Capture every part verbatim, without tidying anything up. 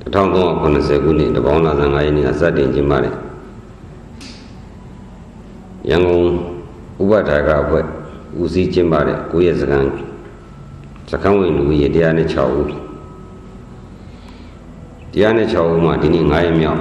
ထောင်သုံးရာခုနှစ်ဆယ်ခုနှစ်တပေါင်းလာဆန်ငါးရက်နေ့ကစတင်ကျင်းပတဲ့ရန်ကုန်ဥပဒါကအဖွဲ့ဦးစီးကျင်းပတဲ့ကိုရက်စခန်းစခန်းဝင်လူကြီးတရားနဲ့၆ဦးတရားနဲ့၆ဦးမှာဒီနေ့ငါးရက်မြောက်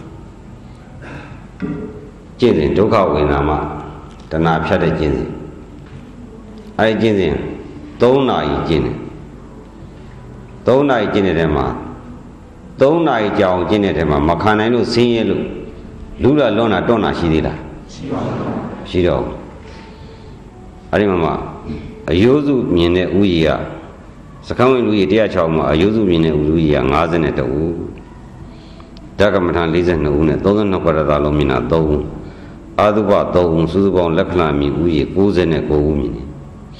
ကျင့်စဉ်ဒုက္ခဝေဒနာမှာတဏှာဖြတ်တဲ့ကျင့်စဉ်အဲဒီကျင့်စဉ်သုံးနာရီကျင့်တယ်သုံးနာရီကျင့်တဲ့ထဲမှာသုံးနာရီကြာအောင်ကျင့်တဲ့ထဲမှာမခံနိုင်လို့ဆင်းရဲလို့လူလာလွန်တာတွန်းတာရှိသေးလားရှိပါဘူးရှိတော့အဲဒီမှာမှအယိုးစုမြင်တဲ့ဥယျာစကံဝင်လူကြီးတရား၆မှာအယိုးစုမြင်တဲ့ဥယျာ၅၂ဦးဓကမထ၄၂ဦးနဲ့၃၂ပရဒလုံးမြင်တာ၃ဦးအာသုဘ၃ဦးစုစုပေါင်းလက္ခဏာမြင်ဥယျာ၉၉ဦးမြင်တယ်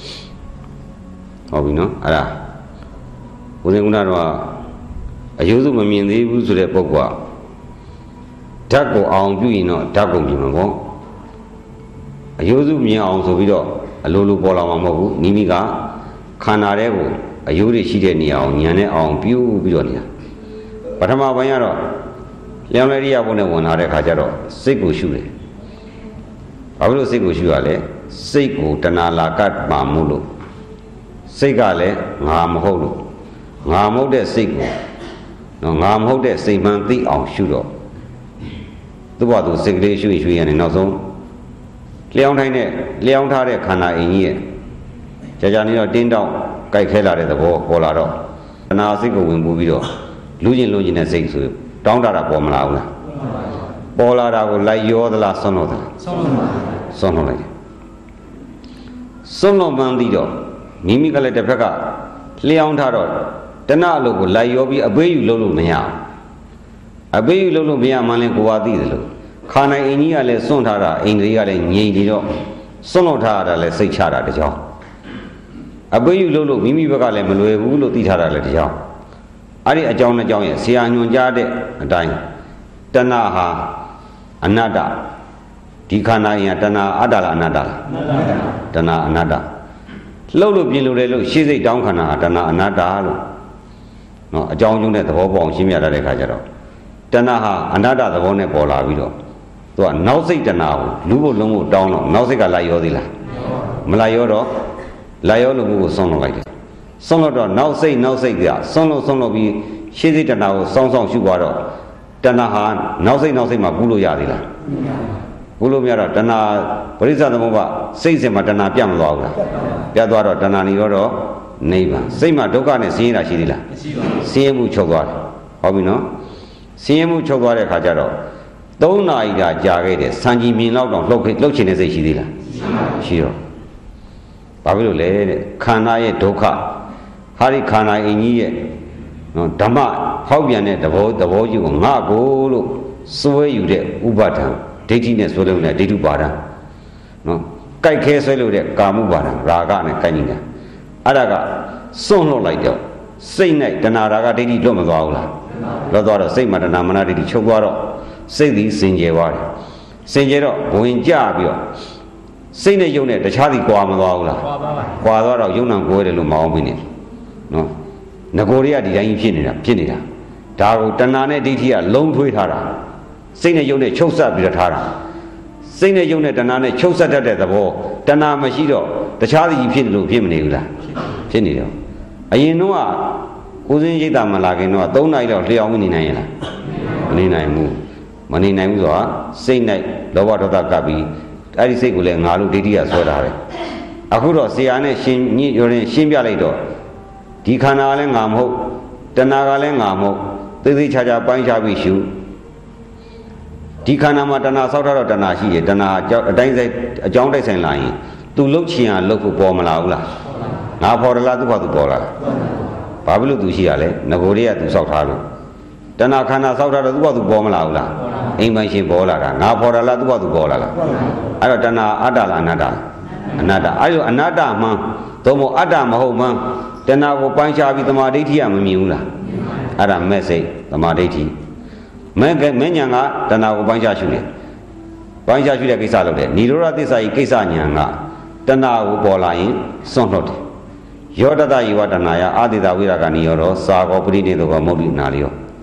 ဟုတ်ပြီနော်အဲ့ဒါဦးဇင်းကတော့အယုစုမမြင်သေးဘူးဆိုတဲ့ပုဂ္ဂိုလ်ဓာတ်ကိုအောင်ပြုရင်တော့ဓာတ်ကုန်ပြီမှာပေါ့အယုစုမြင်အောင်ဆိုပြီးတော့အလိုလိုပေါ်လာမှာမဟုတ်ဘူးမိမိကခန္ဓာထဲကိုအယုတွေရှိတဲ့နေရာအောင်ဉာဏ်နဲ့အောင်ပြုပြီးတော့နေတာပထမပိုင်းကတော့လျောင်းလဲရိယဘုံနဲ့ဝင်လာတဲ့ခါကျတော့စိတ်ကိုရှုတယ်ဘာဖြစ်လို့စိတ်ကိုရှုရလဲစိတ်ကိုတဏှာလာကတ်မှာမို့လို့စိတ်ကလည်းငါမဟုတ်လို့ငါမဟုတ်တဲ့စိတ်ကိုနော်ငါမဟုတ်တဲ့စိတ်မှန်သိအောင်ရှုတော့သူ့ဘာသူစိတ်ကလေးရှုရင်ရှုရင်လည်းနောက်ဆုံးလျှောင်းထိုင်းတဲ့လျှောင်းထားတဲ့ခန္ဓာအင်ကြီးရဲ့ကြာကြာနေတော့တင်းတောင့်ကြိုက်ခဲလာတဲ့သဘောပေါ်လာတော့တဏှာစိတ်ကိုဝင်ပူပြီးတော့လူကျင်လူကျင်တဲ့စိတ်ဆိုတောင်းတတာပေါ်မလာဘူးလားပေါ်လာတာကိုလိုက်ရောသလားဆွန့်လို့သလားဆွန့်လို့ပါဆွန့်လို့လိုက်တယ်ဆွန့်လို့မှန်းပြီးတော့မိမိကလည်းတစ်ဖက်ကလျှောင်းထားတော့တဏှာအလုပ်ကိုလိုက်ရောပြီးအပေးယူလုပ်လို့မရဘူးအပေးယူလုပ်လို့မရမှန်းလဲကိုယ်ကသိတယ်လို့ခန္ဓာအင်ကြီးကလည်းစွန့်ထားတာအိန္ဒြေကလည်းငြိမ်ပြီးတော့စွန့်လို့ထားရတာလည်းစိတ်ချတာတကြောင်အပေးယူလုပ်လို့မိမိဘက်ကလည်းမလွယ်ဘူးလို့သိထားတာလည်းတကြောင်အဲ့ဒီအကြောင်းနဲ့အကြောင်းရဲ့ဆရာညွှန်ကြားတဲ့အတိုင်းတဏှာဟာအနတ္တဒီခန္ဓာအင်ကတဏှာအတ္တလားအနတ္တလားတဏှာအနတ္တလှုပ်လို့ပြင်လို့တယ်လို့ရှေ့စိတ်တောင်းခန္ဓာဟာတဏှာအနတ္တလို့နော်အကြောင်းကျုံးတဲ့သဘောပေါက်ရှင်းပြတတ်တဲ့ခါကျတော့တဏှာဟာအနတ္တသဘောနဲ့ပေါ်လာပြီးတော့သူကနောက်စိတ်တဏှာကိုလူဖို့လုံးဖို့တောင်းတော့နောက်စိတ်ကလိုက်ရောသေးလားမလိုက်ရောတော့လိုက်ရောလို့ကိုဆုံးလို့လိုက်တယ်ဆုံးလို့တော့နောက်စိတ်နောက်စိတ်ကဆုံးလို့ဆုံးလို့ပြီးရှေ့စိတ်တဏှာကိုစောင်းစောင်းရှုသွားတော့တဏှာဟာနောက်စိတ်နောက်စိတ်မှာကူးလို့ရသေးလားကူးလို့မရတော့တဏှာပရိစ္ဆေသမုပ္ပါစိတ်စင်မှာတဏှာပြတ်မသွားဘူးလားပြတ်သွားတော့တဏှာနေရောတော့နိဗ္ဗာန်စိတ်မှာဒုက္ခနဲ့ဆင်းရဲတာရှိသေးလားမရှိပါဘူးဆင်းရဲမှုချုပ်သွားတယ်ဟုတ်ပြီနော်ဆင်းရဲမှုချုပ်သွားတဲ့အခါကျတော့သုံးနာရီကြာကြာခဲ့တယ်စံကြည်မြင်လောက်တော့လှုပ်လှုပ်ချင်တဲ့စိတ်ရှိသေးလားရှိတော့ဘာဖြစ်လို့လဲတဲ့ခန္ဓာရဲ့ဒုက္ခဟာဒီခန္ဓာအင်ကြီးရဲ့နော်ဓမ္မဟောက်ပြန်တဲ့သဘောသဘောကြီးကိုငါကိုလို့စွဲယူတဲ့ဥပါဒံဒိဋ္ဌိနဲ့ဆွဲလို့တဲ့ဒိဋ္ဌုပါဒံနော်ကြိုက်ခဲဆွဲလို့တဲ့ကာမှုပါဒံရာဂနဲ့ကိုက်နေတာအဲ့ဒါကစွန့်လွတ်လိုက်တော့စိတ်နဲ့တဏှာရာဂဒိဋ္ဌိလွတ်မသွားဘူးလားလွတ်သွားတော့စိတ်မှာတဏှာမနာဒိဋ္ဌိချုပ်သွားတော့စိတ်သည်စင်ကြယ်သွားတယ်စင်ကြယ်တော့ဝင်ကြပြီးတော့စိတ်နဲ့ယုံနဲ့တခြားစီကွာမသွားဘူးလားကွာသွားတော့ယုံနံကိုယ်တယ်လို့မအောင်ပြီးနေနော်ငကိုတွေကဒီတိုင်းကြီးဖြစ်နေတာဖြစ်နေတာဒါကိုတဏှာနဲ့ဒိဋ္ဌိကလုံးထွေးထားတာစိတ်နဲ့ယုံနဲ့ချုပ်ဆက်ပြီးတော့ထားတာစိတ်နဲ့ယုံနဲ့တဏှာနဲ့ချုပ်ဆက်တတ်တဲ့သဘောတဏှာမရှိတော့တခြားစီဖြစ်တယ်လို့ဖြစ်မနေဘူးလားဖြစ်နေတော့အရင်တော့ကိုစင်းရိတ်တာမလာခင်တော့သုံးနာရီလောက်လျှောင်းနေနိုင်ရလားမနေနိုင်ဘူးမနေနိုင်ဘူးဆိုတာစိတ်နဲ့လောဘဒေါသကပ်ပြီးအဲ့ဒီစိတ်ကိုလည်းငါလို့ဒိဋ္ဌိကဆွဲထားတယ်အခုတော့ဆရာနဲ့ရှင်းညရောရင်ရှင်းပြလိုက်တော့ဒီခန္ဓာကလည်းငါမဟုတ်တဏှာကလည်းငါမဟုတ်သိသိချာချာပိုင်းခြားပြီးရှုဒီခန္ဓာမှာတဏှာဆောက်ထားတော့တဏှာရှိတယ်တဏှာအတိုင်းစိတ်အကြောင်းတိုက်ဆိုင်လာရင်သူလှုပ်ချင်ရလှုပ်ဖို့ပေါ်မလာဘူးလားငါဖော်ရလားသူ့ဘာသူပေါ်လာဘာဖြစ်လို့သူရှိရလဲငကိုတွေကသူဆောက်ထားလို့တဏှာခန္ဓာဆောက်ထားတော့သူ့ဘာသူပေါ်မလာဘူးလားအိမ်ပိုင်ရှင်ပေါ်လာတာငါဖော်ရလားသူ့ဘာသူပေါ်လာလားအဲ့တော့တဏှာအတ္တလားအနတ္တလားအနတ္တအဲ့လိုအနတ္တမှန်သို့မဟုတ်အတ္တမဟုတ်မှန်တဏှာကိုပိုင်းခြားပြီးသမာဓိဋ္ဌိကမမြင်ဘူးလားအဲ့ဒါမဲ့စိတ်သမာဓိဋ္ဌိမဲ့မဉ္ဇဏ်ကတဏှာကိုပိုင်းခြားရှုတယ်ပိုင်းခြားရှုတဲ့ကိစ္စလုပ်တယ်နိရောဓသစ္စာကြီးကိစ္စဉာဏ်ကတဏှာကိုပေါ်လာရင်စွန့်လွတ်တယ်ယောတတယေဝတဏှာယအာတိတဝိရကနိရောဓသာကောပရိနိသောကောမௌဒိနာလျော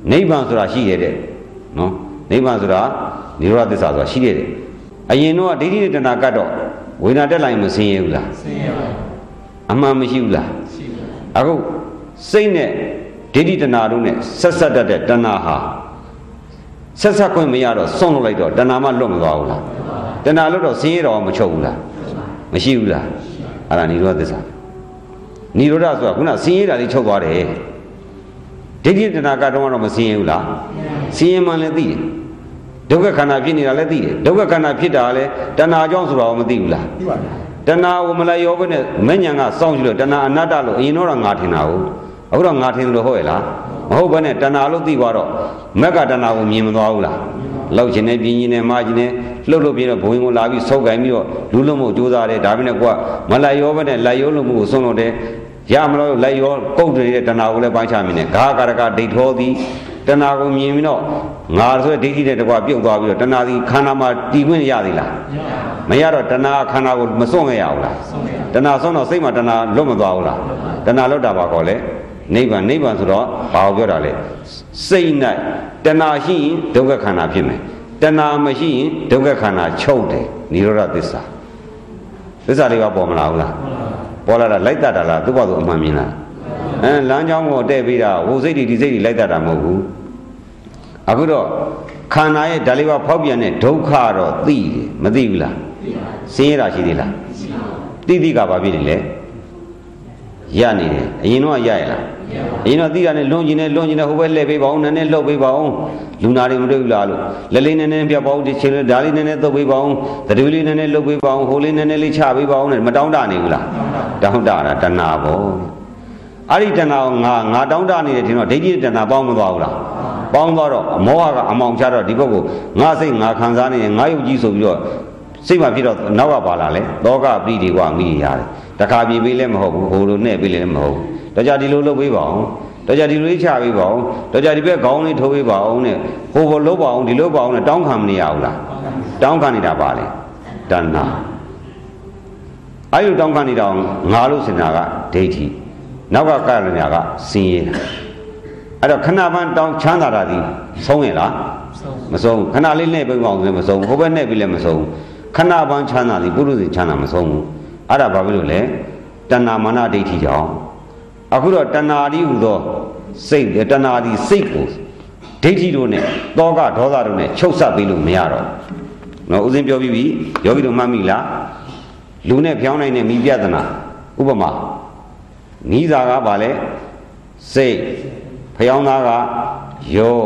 နိဗ္ဗာန်ဆိုတာရှိရတဲ့နော်နိဗ္ဗာန်ဆိုတာနိရောဓသစ္စာဆိုတာရှိတဲ့အရင်တော့ဒိဋ္ဌိနဲ့တဏှာကတ်တော့ဝေဒနာတက်လာရင်မဆင်းရဲဘူးလားဆင်းရဲပါဘူးအမှန်မရှိဘူးလားရှိပါဘူးအခုစိတ်နဲ့ဒိဋ္ဌိတဏှာတို့နဲ့ဆက်ဆက်တတ်တဲ့တဏှာဟာဆက်ဆက်ခွင့်မရတော့ဆုံးလို့လိုက်တော့တဏှာမှလွတ်မသွားဘူးလားတဏှာလွတ်တော့ဆင်းရဲတော့မချုပ်ဘူးလားမရှိဘူးလားအဲ့ဒါနိရောဓသစ္စာနိရောဓဆိုတာခုနဆင်းရဲတာလေးချုပ်သွားတယ်ဒိဋ္ဌိတဏှာကတော့တော့မဆင်းရဲဘူးလားဆင်းရဲမှလည်းသိတယ်ဒုက္ခခန္ဓာဖြစ်နေတာလည်းသိတယ်ဒုက္ခခန္ဓာဖြစ်တာလည်းတဏှာကြောင့်ဆိုတော့မသိဘူးလားသိပါဘူးတဏှာကိုမလိုက်ရောဘဲနဲ့မဉ္ဇဏ်ကစောင့်ကြည့်လို့တဏှာအနတ္တလို့အရင်တော့ငါထင်တာဟုတ်အခုတော့ငါထင်လို့ဟုတ်ရဲ့လားမဟုတ်ဘဲနဲ့တဏှာလို့သိသွားတော့မက်ကတဏှာကိုမြင်မသွားဘူးလားလောက်ချင်နေပြင်းရင်နဲ့မာချင်နေလှုပ်လို့ပြင်းတော့ဘုံကိုလာပြီးဆုပ်ကင်ပြီးတော့လူလုံးမို့ကြိုးစားတယ်ဒါပေမဲ့ကွာမလိုက်ရောဘဲနဲ့လိုက်ရောလို့မှုကိုဆုံးလို့တယ်ရမလို့လိုက်ရောကုတ်နေတဲ့တဏှာကိုလည်းပိုင်းခြားမိနေဂါကာရကဒိဋ္ဌောသည်တဏှာကိုမြင်ပြီးတော့ငါဆိုတဲ့ဒိဋ္ဌိနဲ့တကွာပြုတ်သွားပြီးတော့တဏှာဒီခန္ဓာမှာတည်ခွင့်ရသေးလားမရတော့တဏှာခန္ဓာကိုမစွန့်ခဲ့ရဘူးလားတဏှာစွန့်တော့စိတ်မှာတဏှာလွတ်မသွားဘူးလားတဏှာလွတ်တာပါခေါ်လေနိဗ္ဗာန်နိဗ္ဗာန်ဆိုတော့ဘာကိုပြောတာလဲစိတ်၌တဏှာရှိရင်ဒုက္ခခန္ဓာဖြစ်မယ်တဏှာမရှိရင်ဒုက္ခခန္ဓာချုပ်တယ်နိရောဓသစ္စာသစ္စာလေးပါပေါ်မလာဘူးလားပေါ်လာတာလိုက်တတ်တာလားသူ့ဘာသူအမှန်မြင်လားအဲလမ်းကြောင်းကိုတဲ့ပြီးတာဝိစိတ်တွေဒီစိတ်တွေလိုက်တတ်တာမဟုတ်ဘူးအခုတော့ခန္ဓာရဲ့ဓာတ်လေးပါဖောက်ပြန်တဲ့ဒုက္ခတော့သိတယ်မသိဘူးလားဆင်းရဲတာရှိသေးလားသိသိကဘာဖြစ်နေလဲရနေတယ်အရင်တော့ရရလားအရင်တော့သိတာနဲ့လွန်ကျင်နဲ့လွန်ကျင်နဲ့ဟိုဘက်လှည့်ပေးပါဦးနည်းနည်းလှုပ်ပေးပါဦးလူနာတွေမတွေ့ဘူးလားလို့လက်လေးနည်းနည်းပြပါဦးဒီချင်းလေးဓာတ်လေးနည်းနည်းသုတ်ပေးပါဦးသတိလေးနည်းနည်းလှုပ်ပေးပါဦးဟိုလေးနည်းနည်းလေးချပေးပါဦးနဲ့မတောင်းတနေဘူးလားတောင်းတတာတဏှာပေါ့အဲ့ဒီတဏှာကိုငါငါတောင်းတနေတယ်ထင်တော့ဒိဋ္ဌိတဏှာပေါင်းမသွားဘူးလားပေါင်းသွားတော့မောဟကအမောင်ချတော့ဒီဘက်ကိုငါစိတ်ငါခံစားနေတယ်ငါယုတ်ကြီးဆိုပြီးတော့စိတ်မှဖြစ်တော့နောက်ကပါလာလဲသောကပရိဒီဝမိရတယ်တခါပြေးပေးလည်းမဟုတ်ဘူးဟိုလိုနဲ့ပေးလည်းမဟုတ်ဘူးတော့ကြဒီလိုလုပ်ပေးပါအောင်တော့ကြဒီလိုချပေးပါအောင်တော့ကြဒီဘက်ခေါင်းလေးထိုးပေးပါအောင်နဲ့ဟိုဘလုပ်ပါအောင်ဒီလုပ်ပါအောင်နဲ့တောင်းခံမနေရဘူးလားတောင်းခံနေတာပါလေတဏှာအဲ့လိုတောင်းခံနေတာငါလို့စင်တာကဒိဋ္ဌိနောက်ကကရဏကစင်ရဲအဲ့တော့ခဏပန်းတောင်းချမ်းသာတာဒီဆုံးရလားမဆုံးခဏလေးနဲ့ပြပါအောင်ဆိုမဆုံးဟိုဘက်နဲ့ပြီးလည်းမဆုံးခဏပန်းချမ်းသာဒီပုရုသေချမ်းသာမဆုံးဘူးအဲ့ဒါဘာဖြစ်လို့လဲတဏှာမာနဒိဋ္ဌိကြောင့်အခုတော့တဏှာဒီဟူသောစိတ်တဏှာဒီစိတ်ကိုဒိဋ္ဌိတို့နဲ့တောကဒေါသတို့နဲ့ချုပ်ဆက်ပြီးလို့မရတော့နော်ဦးစင်းပြောပြီးပြီယောဂီတို့မှတ်မိလားလူနဲ့ဖြောင်းနိုင်တဲ့မိပြဿနာဥပမာနီးစာကဘာလဲစိတ်ဖျောင်းသားကယော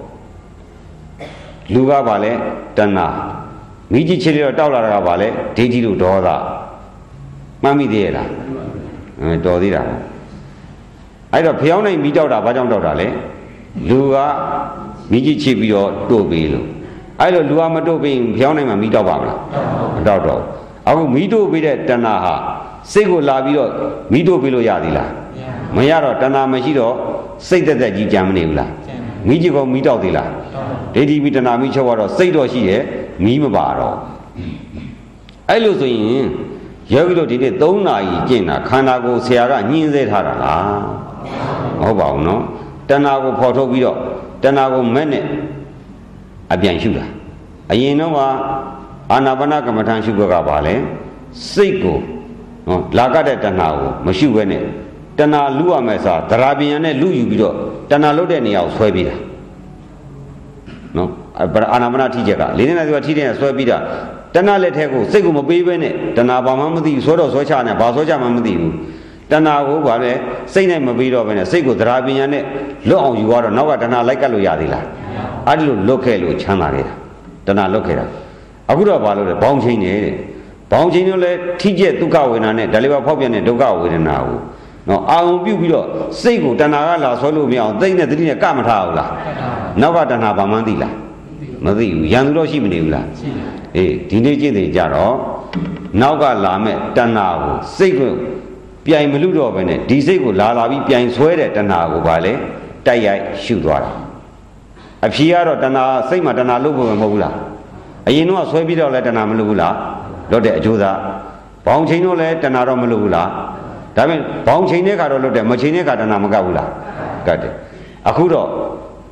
လူကဘာလဲတဏှာမိကြီးချစ်လို့တောက်လာတာကဘာလဲဒိဋ္ဌိတို့ဒေါသမှတ်မိသေးရဲ့လားအဲတော်သေးတာအဲ့တော့ဖျောင်းနိုင်မိတောက်တာဘာကြောင့်တောက်တာလဲလူကမိကြီးချစ်ပြီးတော့တို့ပေးလို့အဲ့တော့လူကမတို့ပေးရင်ဖျောင်းနိုင်မှမိတောက်ပါမလားမတောက်တော့အခုမိတို့ပေးတဲ့တဏှာဟာစိတ်ကိုလာပြီးတော့မိတို့ပေးလို့ရသေးလားမရတော့တဏှာမရှိတော့စိတ်တက်တက်ကြီးကြံမနေဘူးလားမိကြီးကမိတောက်သေးလားဒိဋ္ဌိမိတဏှာမိချုပ်တော့စိတ်တော့ရှိရဲ့မိမပါတော့အဲ့လိုဆိုရင်ယောဂီတို့ဒီနေ့သုံးနာရီကျင့်တာခန္ဓာကိုယ်ဆရာကညှင်းဆဲထားတာလားမဟုတ်ပါဘူးနော်တဏှာကိုဖော်ထုတ်ပြီးတော့တဏှာကိုမဲ့နဲ့အပြန်ရှုတာအရင်တော့ကအာနာပါနကမ္မထာရှုဘက်ကပါလဲစိတ်ကိုနော်လာကတဲ့တဏှာကိုမရှုဘဲနဲ့တဏှာလူရမယ်စာသရာပညာနဲ့လူယူပြီးတော့တဏှာလုတ်တဲ့နေရာကိုဆွဲပြီးတာနော်အာနာပါနထိချက်ကလေးနေတာကထိတဲ့ဆွဲပြီးတာတဏှာလက်ထဲကိုစိတ်ကိုမပေးဘဲနဲ့တဏှာဘာမှမသိဘူးဆွဲတော့ဆွဲချနေဘာဆွဲချမှမသိဘူးတဏှာကိုဗာလဲစိတ်နဲ့မပေးတော့ဘဲနဲ့စိတ်ကိုသရာပညာနဲ့လွတ်အောင်ယူသွားတော့နောက်ကတဏှာလိုက်ကပ်လို့ရသေးလားအဲ့ဒီလိုလွတ်ခဲ့လို့ချမ်းသာခဲ့တာတဏှာလွတ်ခဲ့တာအခုတော့ဘာလို့လဲဘောင်းချင်းနေတဲ့ဘောင်းချင်းတို့လဲထိကျက်ဒုက္ခဝေဒနာနဲ့ဒါလေးပါဖောက်ပြန်တဲ့ဒုက္ခဝေဒနာကိုနော်အာုံပြုတ်ပြီးတော့စိတ်ကိုတဏှာကလာဆွဲလို့မရအောင်သိနဲ့တတိနဲ့ကမထားဘူးလားနောက်ကတဏှာဘာမှန်းသိလားမသိဘူးရန်သူတော့ရှိမနေဘူးလားရှိတယ်အေးဒီနေ့ကျင့်တယ်ကြတော့နောက်ကလာမဲ့တဏှာကိုစိတ်ကိုပြိုင်မလူတော့ပဲနဲ့ဒီစိတ်ကိုလာလာပြီးပြိုင်ဆွဲတဲ့တဏှာကိုဗာလဲတိုက်ရိုက်ရှုသွားတာအဖြေကတော့တဏှာစိတ်မှာတဏှာလို့ဖို့မဟုတ်ဘူးလားအရင်တော့ဆွဲပြီးတော့လဲတဏှာမလို့ဘူးလားလွတ်တဲ့အကျိုးသားဘောင်ချိန်တော့လဲတဏှာတော့မလို့ဘူးလားဒါပေမဲ့ဘောင်ချိန်တဲ့ခါတော့လွတ်တယ်မချိန်တဲ့ခါတဏှာမကတ်ဘူးလားကတ်တယ်အခုတော့ဒီ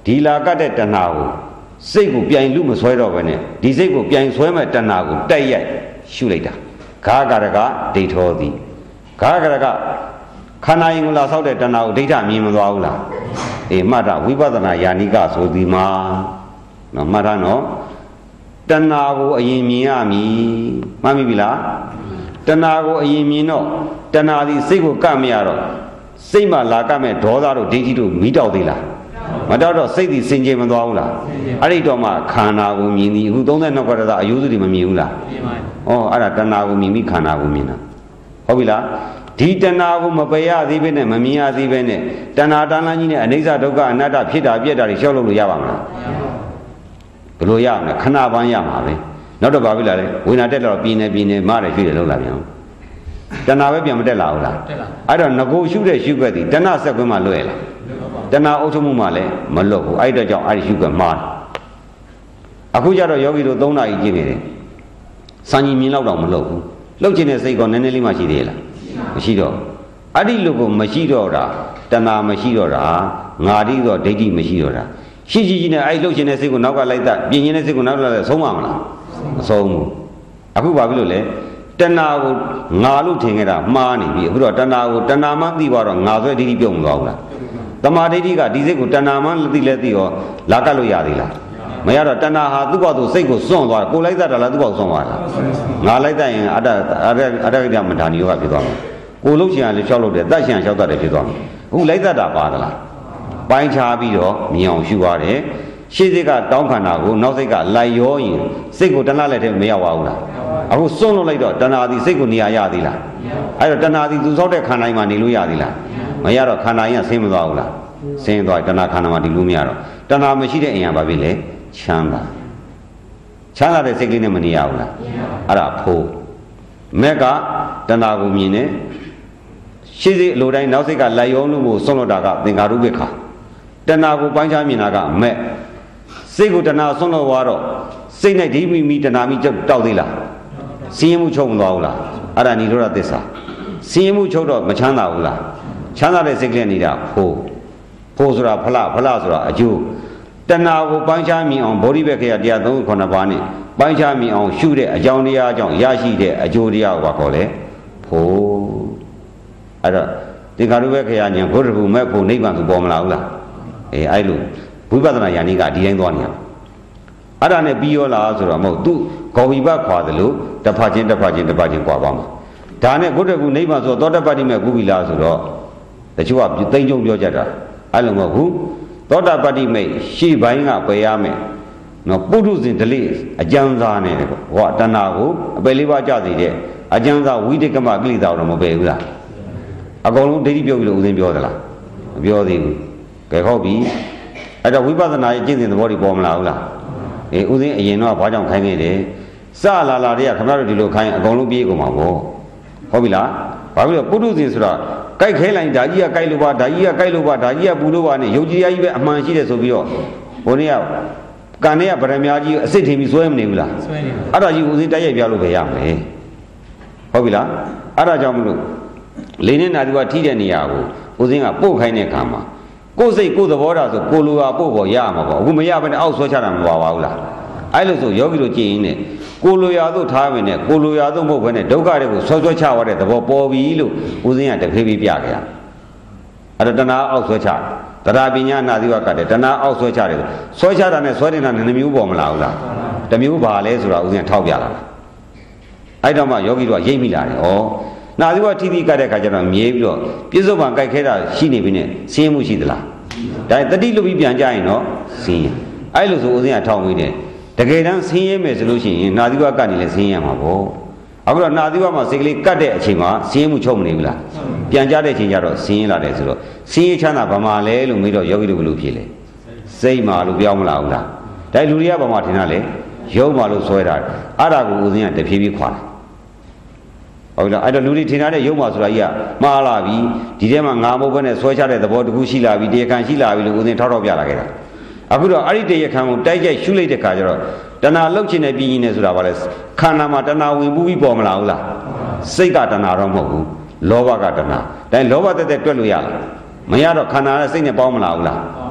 ဒီလာကတဲ့တဏှာကိုစိတ်ကိုပြိုင်လူမဆွဲတော့ဘဲနဲ့ဒီစိတ်ကိုပြိုင်ဆွဲမဲ့တဏှာကိုတိုက်ရိုက်ရှုလိုက်တာဂါကရကဒိဋ္ဌောသည်ဂါကရကခန္ဓာရင်ကိုလာဆောက်တဲ့တဏှာကိုဒိဋ္ဌမြင်မသွားဘူးလားအေးမှတ်တာဝိပဿနာယာနိကဆိုဒီမှာနော်မှတ်တာနော်တဏှာကိုအရင်မြင်ရမည်မှတ်မိပြီလားတဏှာကိုအရင်မြင်တော့တဏှာဒီစိတ်ကိုကပ်မရတော့စိတ်မှလာကပ်မဲ့ဒေါသတို့ဒိဋ္ဌိတို့မိတောက်သေးလားမတောက်တော့စိတ်ဒီစင်ကြယ်မသွားဘူးလားအဲ့ဒီတော့မှခန္ဓာကိုမြင်သည်အခု32ခုတည်းအယုစုတွေမမြင်ဘူးလားမြင်ပါဘူးဩအဲ့ဒါတဏှာကိုမြင်ပြီးခန္ဓာကိုမြင်တာဟုတ်ပြီလားဒီတဏှာကိုမပယ်ရသေးဘဲနဲ့မမြင်ရသေးဘဲနဲ့တဏှာတန်လန်းကြီးနဲ့အနိစ္စဒုက္ခအနတ္တဖြစ်တာပြက်တာတွေရှောက်လို့လို့ရပါမလားဘယ်လိုရမလဲခဏပန်းရမှာပဲနောက်တော့ဘာဖြစ်လာလဲဝိညာဉ်တက်တော့ပြင်းနေပြင်းနေမတယ်ရွှေ့တယ်လောက်လာပြန်တဏှာပဲပြန်မတက်လာဘူးလားတက်လာအဲ့တော့ငကိုရှုတဲ့ရှုွက်ဒီတဏှာဆက်ကွင်းမှာလွဲ့လာတဏှာအုပ်ချုပ်မှုမှလည်းမလွတ်ဘူးအဲ့တော့ကြောင့်အဲ့ဒီရှုွက်မှားအခုကျတော့ယောဂီတို့သုံးနာရီကြည့်နေတယ်စံကြီးမြင်လောက်တော့မလွတ်ဘူးလှုပ်ချင်တဲ့စိတ်ကနည်းနည်းလေးမှရှိသေးလားမရှိတော့အဲ့ဒီလူကိုမရှိတော့တာတဏှာမရှိတော့တာငါတိတော့ဒိဋ္ဌိမရှိတော့တာရှိရှိကြီးနဲ့အဲ့လှုပ်ချင်တဲ့စိတ်ကိုနောက်ကလိုက်တာပြင်းရင်တဲ့စိတ်ကိုနောက်လိုက်ဆုံးပါမလားမဆုံးဘူးအခုဘာဖြစ်လို့လဲတဏှာကိုငါလို့ထင်ခဲ့တာမှားနေပြီအခုတော့တဏှာကိုတဏှာမှသိသွားတော့ငါဆွဲဒိဋ္ဌိပြုတ်မသွားဘူးလားတမာဒိဋ္ဌိကဒီစိတ်ကိုတဏှာမှသိလဲသိရောလာကတ်လို့ရသေးလားမရတော့တဏှာဟာသူ့ဘောက်သူစိတ်ကိုစွန့်သွားကိုလိုက်တတ်တာလားသူ့ဘောက်စွန့်သွားတာငါလိုက်တတ်ရင်အတ္တအတ္တအတ္တကိတ္တမဌာနီယောဂဖြစ်သွားမှာကိုလှုပ်ရှင်ကလည်းလျှောက်လို့တယ်တတ်ရှင်ကလျှောက်တတ်တယ်ဖြစ်သွားမှာအခုလိုက်တတ်တာပါသလားပိုင်းခြားပြီးတော့မြင်အောင်ရှုရတယ်ရှေ့စိတ်ကတောင်းခန္ဓာကိုနောက်စိတ်ကလိုက်ရောရင်စိတ်ကိုတဏှာလက်ထဲမရောက်ပါဘူးလားအခုစွန့်လို့လိုက်တော့တဏှာသည်စိတ်ကိုနေရာရသေးလားအဲ့တော့တဏှာသည်သူဆောက်တဲ့ခန္ဓာမှာနေလို့ရသေးလားမရတော့ခန္ဓာရင်ဆင်းမသွားဘူးလားဆင်းသွားတဏှာခန္ဓာမှာဒီလိုမရတော့တဏှာမရှိတဲ့အရာဘာဖြစ်လဲချမ်းသာချမ်းသာတဲ့စိတ်ကလေးနဲ့မနေရဘူးလားအဲ့ဒါဖိုးမက်ကတဏှာကိုမြင်နေရှေ့စိတ်အလိုတိုင်းနောက်စိတ်ကလိုက်ရောလို့ကိုစွန့်လို့တာကသင်္ကာရုပ္ပခါတဏှာကိုပိုင်းခြားမြင်တာကမက်စိတ်ကိုတဏှာစွန့်လို့သွားတော့စိတ်နဲ့ဒီမိမိတဏှာမိတောက်သေးလားစင်းရဲမှုချုပ်မသွားဘူးလားအဲ့ဒါနိရောဓသစ္စာစင်းရဲမှုချုပ်တော့မချမ်းသာဘူးလားချမ်းသာတဲ့စိတ်ကလေးနေတာဖိုးဖိုးဆိုတာဖလားဖလားဆိုတာအကျိုးတဏှာကိုပိုင်းခြားမြင်အောင်ဗောဓိဘက်ခေယတရားသုံးခုနှစ်ပါးနဲ့ပိုင်းခြားမြင်အောင်ရှုတဲ့အကြောင်းတရားအကြောင်းရရှိတဲ့အကျိုးတရားကိုဘာခေါ်လဲဖိုးအဲ့တော့ဒီကာရုဘက်ခေယဉာဏ်ဘုဒ္ဓဘုမဲ့ဖို့နိဗ္ဗာန်ဆိုပေါ်မလာဘူးလားအေးအဲ့လိုဝိပဿနာယာနိကဒီတိုင်းသွားနေရအဲ့ဒါနဲ့ပြီးရောလားဆိုတော့မဟုတ်သူဂောဝိပခွာတယ်လို့တစ်ဖက်ချင်းတစ်ဖက်ချင်းတစ်ဖက်ချင်းကွာပါမှာဒါနဲ့ဘုဒ္ဓဘုနိဗ္ဗာန်ဆိုသောတပတ္တိမဲ့ကုပြီလားဆိုတော့တချို့ကသိမ့်ကြုံပြောကြတာအဲ့လိုမဟုတ်ဘူးသောတာပတ္တိမိတ်ရှေ့ပိုင်းကပယ်ရမယ်နော်ပုထုဇဉ်ဒလိအကျဉ်းစားနေတယ်ပေါ့ဟောတဏှာကိုအပယ်လေးပါးကြစေတဲ့အကျဉ်းစားဝိတိကမကိလေသာတော့မပယ်ဘူးလားအကုန်လုံးဒိဋ္ဌိပြုတ်ပြီးလို့ဦးဇင်းပြောသလားမပြောသေးဘူးကဲဟုတ်ပြီအဲ့တော့ဝိပဿနာရဲ့ကျင့်စဉ်သဘောတွေပေါ်မလာဘူးလားအေးဦးဇင်းအရင်တော့ဘာကြောင့်ခိုင်းခဲ့တယ်စလာလာတွေကခင်ဗျားတို့ဒီလိုခိုင်းအကုန်လုံးပြေးကုန်မှာပေါ့ဟုတ်ပြီလားဘာဖြစ်လို့ပုထုဇဉ်ဆိုတာကြိုက်ခဲလိုက်ဓာကြီးကကြိုက်လို့ပါဓာကြီးကကြိုက်လို့ပါဓာကြီးကပူလို့ပါနဲ့ယုတ်ကြီးကြီးပဲအမှန်ရှိတယ်ဆိုပြီးတော့ဘုန်းကြီးကကန်နဲ့ကဗရမ ्या ကြီးအစ်စ်ထင်ပြီးစွဲမနေဘူးလားစွဲနေပါအဲ့ဒါကြီးဦးဇင်းတိုက်ရိုက်ပြလို့ပဲရမယ်ဟုတ်ပြီလားအဲ့ဒါကြောင့်မလို့လိန်နဲ့နာသူကထိတဲ့နေရာကိုဦးဇင်းကပို့ခိုင်းတဲ့အခါမှာကိုယ်စိတ်ကိုယ်သဘောထားဆိုကိုလိုဟာပို့ပေါ်ရမှာပေါ့အခုမရဘဲနဲ့အောက်ဆွဲချတာမပါပါဘူးလားအဲ့လိုဆိုယောဂီတို့ကြည်ရင်းနဲ့ကိုလိုရာတို့ထားမယ်နဲ့ကိုလိုရာတို့မဟုတ်ဘဲနဲ့ဒုက္ခတွေကိုဆွဲဆွဲချသွားတဲ့သဘောပေါ်ပြီလို့ဦးဇင်းကတဖြည်းဖြည်းပြခဲ့ရအဲ့တော့တဏှာအောက်ဆွဲချတရားပညာနာသီဝကတဲ့တဏှာအောက်ဆွဲချတယ်ဆွဲချတာနဲ့ဆွဲနေတာနဲ့နှမျိုးပေါ်မလာဘူးလားတစ်မျိုးပါလဲဆိုတာဦးဇင်းထောက်ပြလာအဲ့တော့မှယောဂီတို့ကရိပ်မိလာတယ်ဩနာသီဝထိတိကတဲ့ခါကျတော့မြေးပြီးတော့ပြစ္ဆုတ်ပံကြိုက်ခဲတာရှိနေပြီနဲ့ဆင်းရဲမှုရှိသလားဒါတတိလူပြီးပြန်ကြရင်တော့ဆင်းရဲအဲ့လိုဆိုဦးဇင်းကထောက်မိတယ်တကယ်တမ်းဆင်းရဲမယ်ဆိုလို့ရှိရင်နာသီဝကနေလည်းဆင်းရဲမှာပေါ့အခုတော့နာသီဝမှာစိတ်ကလေးကတ်တဲ့အချိန်မှာဆင်းရဲမှုချုပ်မနေဘူးလားပြန်ကြတဲ့အချိန်ကျတော့ဆင်းရဲလာတယ်ဆိုတော့ဆင်းရဲချမ်းသာဘာမှလဲလို့မေးတော့ယောဂီတို့ဘယ်လိုဖြေလဲစိတ်မှာလို့ပြောမလာဘူးလားဒါလူတွေကဘာမှထင်တာလဲရုပ်မှာလို့ဆွဲတာအဲ့ဒါကိုဦးဇင်းကတဖြည်းဖြည်းခွာတယ်ဟုတ်လားအဲ့တော့လူတွေထင်တဲ့ရုပ်မှာဆိုတာကြီးကမှားလာပြီဒီထဲမှာငါမဟုတ်ဘဲနဲ့ဆွဲချတဲ့သဘောတခုရှိလာပြီတရားခံရှိလာပြီလို့ဦးဇင်းထောက်ထောက်ပြလာခဲ့တာအခုတော့အဲ့ဒီတရားခံကိုတိုက်ကြိုက်ရှုလိုက်တဲ့ခါကျတော့တဏှာလှုပ်ချင်တဲ့ပြင်းရင်းနဲ့ဆိုတာဘာလဲခန္ဓာမှာတဏှာဝင်ပူးပြီးပေါ်မလာဘူးလားစိတ်ကတဏှာတော့မဟုတ်ဘူးလောဘကတဏှာဒါလောဘတက်တက်တွက်လို့ရလားမရတော့ခန္ဓာနဲ့စိတ်နဲ့ပေါင်းမလာဘူးလား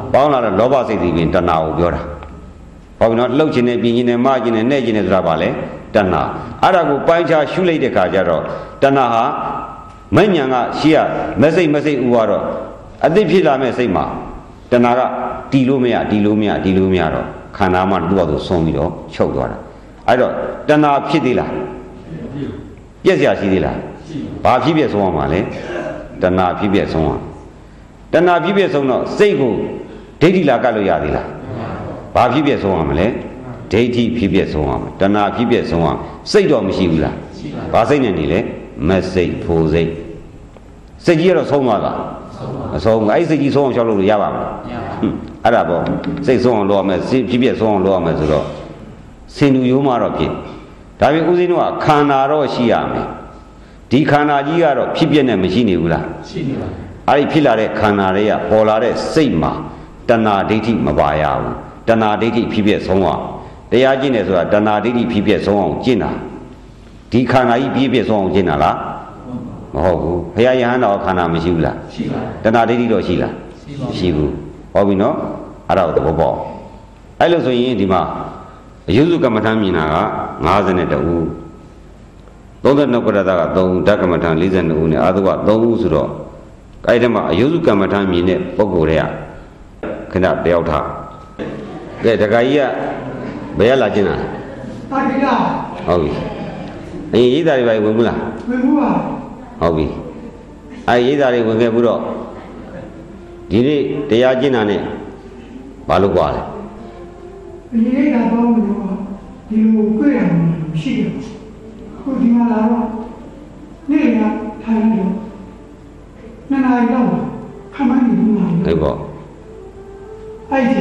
ပေါင်းလာတဲ့လောဘစိတ်တွေပြင်တဏှာကိုပြောတာဟောပြီနော်လှုပ်ခြင်းနဲ့ပြင်းခြင်းနဲ့မခြင်းနဲ့နဲ့ခြင်းနဲ့ဆိုတာပါလေတဏှာအဲ့ဒါကိုပိုင်းခြားရှုလိုက်တဲ့ခါကျတော့တဏှာဟာမဉ္ဇဏ်ကရှိရမစိတ်မစိတ်ဥပါတော့အသိဖြစ်လာမဲ့စိတ်မှာတဏှာကတီလို့မရတီလို့မရတီလို့မရတော့ခန္ဓာမှသူ့ဘာသူဆုံးပြီးတော့ချုပ်သွားတာအဲ့တော့တဏှာဖြစ်သေးလားပြည့်စရာရှိသေးလားဘာဖြစ်ပြဆုံးအောင်ပါလဲတဏှာဖြစ်ပြဆုံးအောင်တဏှာဖြစ်ပြဆုံးတော့စိတ်ကိုဒိဋ္ဌိလာကတ်လို့ရသေးလားဘာဖြစ်ပြဆုံးအောင်မလဲဒိဋ္ဌိဖြစ်ပြဆုံးအောင်တဏှာဖြစ်ပြဆုံးအောင်စိတ်တော့မရှိဘူးလားဘာစိတ်နဲ့နေလဲမစိတ်ဖိုစိတ်စိတ်ကြီးကတော့ဆုံးသွားလားမဆုံးဘူးအဲ့စိတ်ကြီးဆုံးအောင်ရှောက်လို့ရပါမလားအဲ့ဒါပေါ့စိတ်ဆုံးအောင်လုပ်ရမယ်စိတ်ဖြစ်ပြဆုံးအောင်လုပ်ရမယ်ဆိုတော့စင်တူရိုးမှတော့ဖြစ်ဒါပြင်ဦးဇင်းတို့ကခန္ဓာတော့ရှိရမယ်ဒီခန္ဓာကြီးကတော့ဖြစ်ပြနဲ့မရှိနေဘူးလားရှိနေပါအဲ့ဒီဖြစ်လာတဲ့ခန္ဓာတွေကပေါ်လာတဲ့စိတ်မှာတဏှာဒိဋ္ဌိမပါရဘူးတဏှာဒိဋ္ဌိဖြစ်ပြဆုံးအောင်တရားကျင့်တယ်ဆိုတာတဏှာဒိဋ္ဌိဖြစ်ပြဆုံးအောင်ကျင့်တာဒီခန္ဓာကြီးပြည့်ပြည့်ဆုံးအောင်ကျင့်တာလားမဟုတ်ဘူးဘုရားယဟန်တော်ခန္ဓာမရှိဘူးလားရှိပါတဏှာဒိဋ္ဌိတော့ရှိလားရှိဘူးဟောပြီနော်အဲ့ဒါကိုသဘောပေါက်အဲ့လိုဆိုရင်ဒီမှာအယုစုကမ္မထမြင်တာက၅၂ဦးသုံး十二ကရတာက၃ဦးဓကမ္မထ၄၂ဦးနဲ့အာသုဘ၃ဦးဆိုတော့အဲ့ဒီမှာအယုစုကမ္မထမြင်တဲ့ပုဂ္ဂိုလ်တွေကခဏတယောက်ထားကဲတခါကြီးကဘယ်ရလာကျင်တာပါတိလားဟုတ်ပြီအရင်ရိတ်သားတွေပဲဝင်ဘူးလားဝင်ဘူးပါဟုတ်ပြီအဲ့ရိတ်သားတွေဝင်ခဲ့ဘူးတော့ဒီနေ့တရားကျင့်တာနဲ့ဘာလို့ကြွားလဲဒီရိတ်သားပေါင်းလို့ဒီလိုတွေ့ရမှာရှိတယ်ခုဒီမှာလာတော့နေ့ကထိုင်လို့နှစ်နာရီတော့ခမန်းနေဘူးမှာဟုတ်ပါအဲ့ဒီ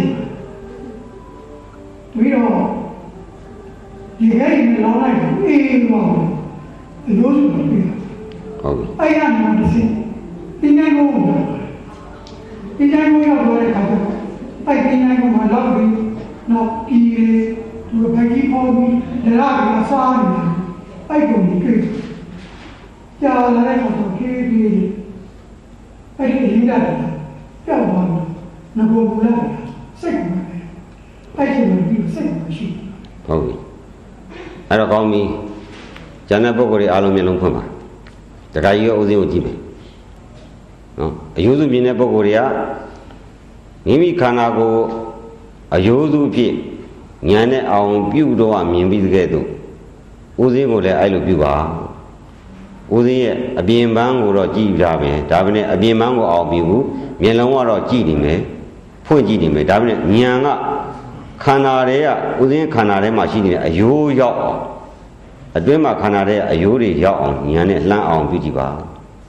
ပြီးတော့ဒီဟဲ့ဒီလောင်းလိုက်အေးတော့အလို့ဆိုပြီးဟုတ်ပြီအဲ့ရမှာဒီစဒီနေ့ကိုဒီနေ့ကိုရောက်တော့တဲ့အခါကျအဲ့ဒီနေ့ကိုမှလောက်ပြီးတော့ဒီသူဘက်ကြီးပေါ်ပြီးလာပြီးအစားနေအဲ့ကိုတွေ့ကြာလာတဲ့အခါတော့ခေးပြီးအဲ့ဒီရင်းတာကြောက်သွားတယ်ငဘိုးလာစိတ်မှာအဲ့ဒီလိုပြီးစိတ်မရှိဟုတ်ပြီအဲ့တော့ကောင်းပြီကျန်တဲ့ပုဂ္ဂိုလ်တွေအားလုံးမျက်လုံးဖွင့်ပါတခါကြီးရောဥစဉ်ကိုကြည့်မယ်နော်အယုစုမြင်တဲ့ပုဂ္ဂိုလ်တွေကမိမိခန္ဓာကိုယ်အယုစုဖြစ်ဉာဏ်နဲ့အောင်ပြုတော့မြင်ပြီးတဲ့ကဲ့သို့ဥစဉ်ကိုလည်းအဲ့လိုပြုပါဥစဉ်ရဲ့အပြင်ပန်းကိုတော့ကြည့်ကြပဲဒါပေမဲ့အပြင်ပန်းကိုအောင်ပြုဘူးမျက်လုံးကတော့ကြည့်နေမယ်ဖွင့်ကြည့်နေမယ်ဒါပေမဲ့ဉာဏ်ကခန္ဓာတွေကဥစဉ်ခန္ဓာထဲမှာရှိနေတဲ့အယိုးရောက်အောင်အတွင်းမှာခန္ဓာတဲ့အယိုးတွေရောက်အောင်ဉာဏ်နဲ့လှမ်းအောင်ပြုကြည့်ပါ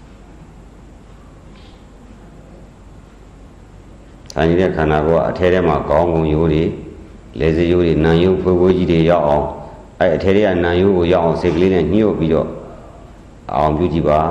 ဆိုင်တဲ့ခန္ဓာကအထဲထဲမှာကောင်းကုံယိုးတွေလေစယိုးတွေနံယိုးဖွေးဖွေးကြီးတွေရောက်အောင်အဲ့အထဲထဲကနံယိုးကိုရောက်အောင်စိတ်ကလေးနဲ့ညှို့ပြီးတော့အောင်ပြုကြည့်ပါ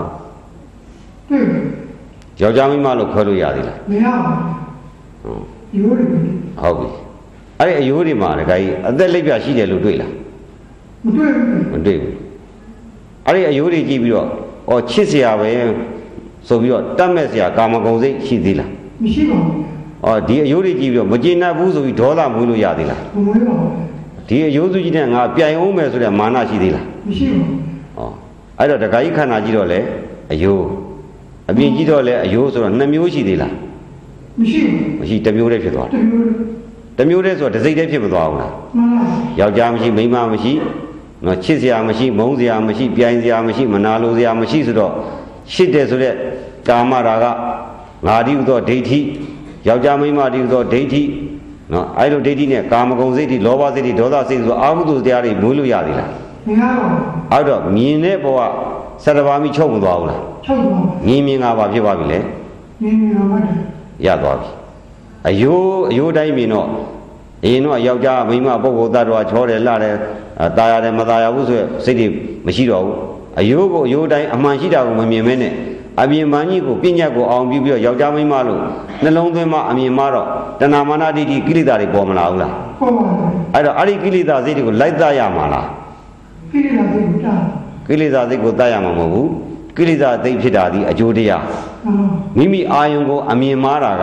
ယောက်ျားမိန်းမလို့ခွဲလို့ရသေးလားမရပါဘူးယိုးတွေဟုတ်ပြီအဲ့ဒီအယိုးတွေမှာတခါကြီးအသက်လက်ပြရှိတယ်လို့တွေ့လားမတွေ့ဘူးမတွေ့ဘူးအဲ့ဒီအယိုးတွေကြည့်ပြီးတော့ဩချစ်စရာပဲဆိုပြီးတော့တတ်မဲ့စရာကာမဂုဏ်စိတ်ရှိသေးလားမရှိပါဘူးဩဒီအယိုးတွေကြည့်ပြီးတော့မကျေနပ်ဘူးဆိုပြီးဒေါသမွေးလို့ရသေးလားမမွေးပါဘူးဒီအယိုးစုကြီးနဲ့ငါပြိုင်အောင်မယ်ဆိုတဲ့မာနရှိသေးလားမရှိပါဘူးဩအဲ့တော့တခါကြီးခန္ဓာကြီးတော့လေအယိုးအပြင်ကြီးတော့လေအယိုးဆိုတော့နှစ်မျိုးရှိသေးလားမရှိဘူးမရှိတစ်မျိုးတည်းဖြစ်သွားတယ်တစ်မျိုးတည်းဆိုတော့တစ်စိတ်တည်းဖြစ်မသွားဘူးလားမှန်ပါဘူးယောက်ျားမရှိမိန်းမမရှိနော်ချစ်စရာမရှိမုန်းစရာမရှိပြိုင်စရာမရှိမနာလိုစရာမရှိဆိုတော့ရှစ်တယ်ဆိုတဲ့ကာမရာဂငါတိဥသောဒိဋ္ဌိယောက်ျားမိန်းမတိဥသောဒိဋ္ဌိနော်အဲ့လိုဒိဋ္ဌိနဲ့ကာမဂုဏ်စိတ်တွေလောဘစိတ်တွေဒေါသစိတ်ဆိုအာဟုတုတရားတွေမွေးလို့ရသေးလားမရပါဘူးအဲ့တော့မြင်တဲ့ဘဝစတဘာမိချုပ်မသွားဘူးလားချုပ်ပါဘူးမြင်မြင်ကဘာဖြစ်သွားပြီလဲမြင်မြင်ကဘာရသွားပြီအယိုးအယိုးတိုင်းမြင်တော့အရင်တော့ယောက်ျားမိန်းမပုဂ္ဂိုလ်သတ္တဝါချောတယ်လှတယ်ตายရတယ်မตายရဘူးဆိုရစိတ်တွေမရှိတော့ဘူးအယိုးကိုအယိုးတိုင်းအမှန်ရှိတာကိုမမြင်မဲနဲ့အပြင်ပန်းကြီးကိုပြဉ္ညာကိုအောင်ပြီးပြီးတော့ယောက်ျားမိန်းမလို့နှလုံးသွင်းမှအမြင်မှတော့တဏမာနဒိဋ္ဌိကိလေသာတွေပေါ်မလာဘူးလားပေါ်ပါဘူးအဲ့တော့အဲ့ဒီကိလေသာစိတ်တွေကိုလိုက်သရမှာလားကိလေသာစိတ်ကိုတာကိလေသာစိတ်ကိုတတ်ရမှာမဟုတ်ဘူးကိလေသာစိတ်ဖြစ်တာဒီအကျိုးတရားမိမိအာယုံကိုအမြင်မှားတာက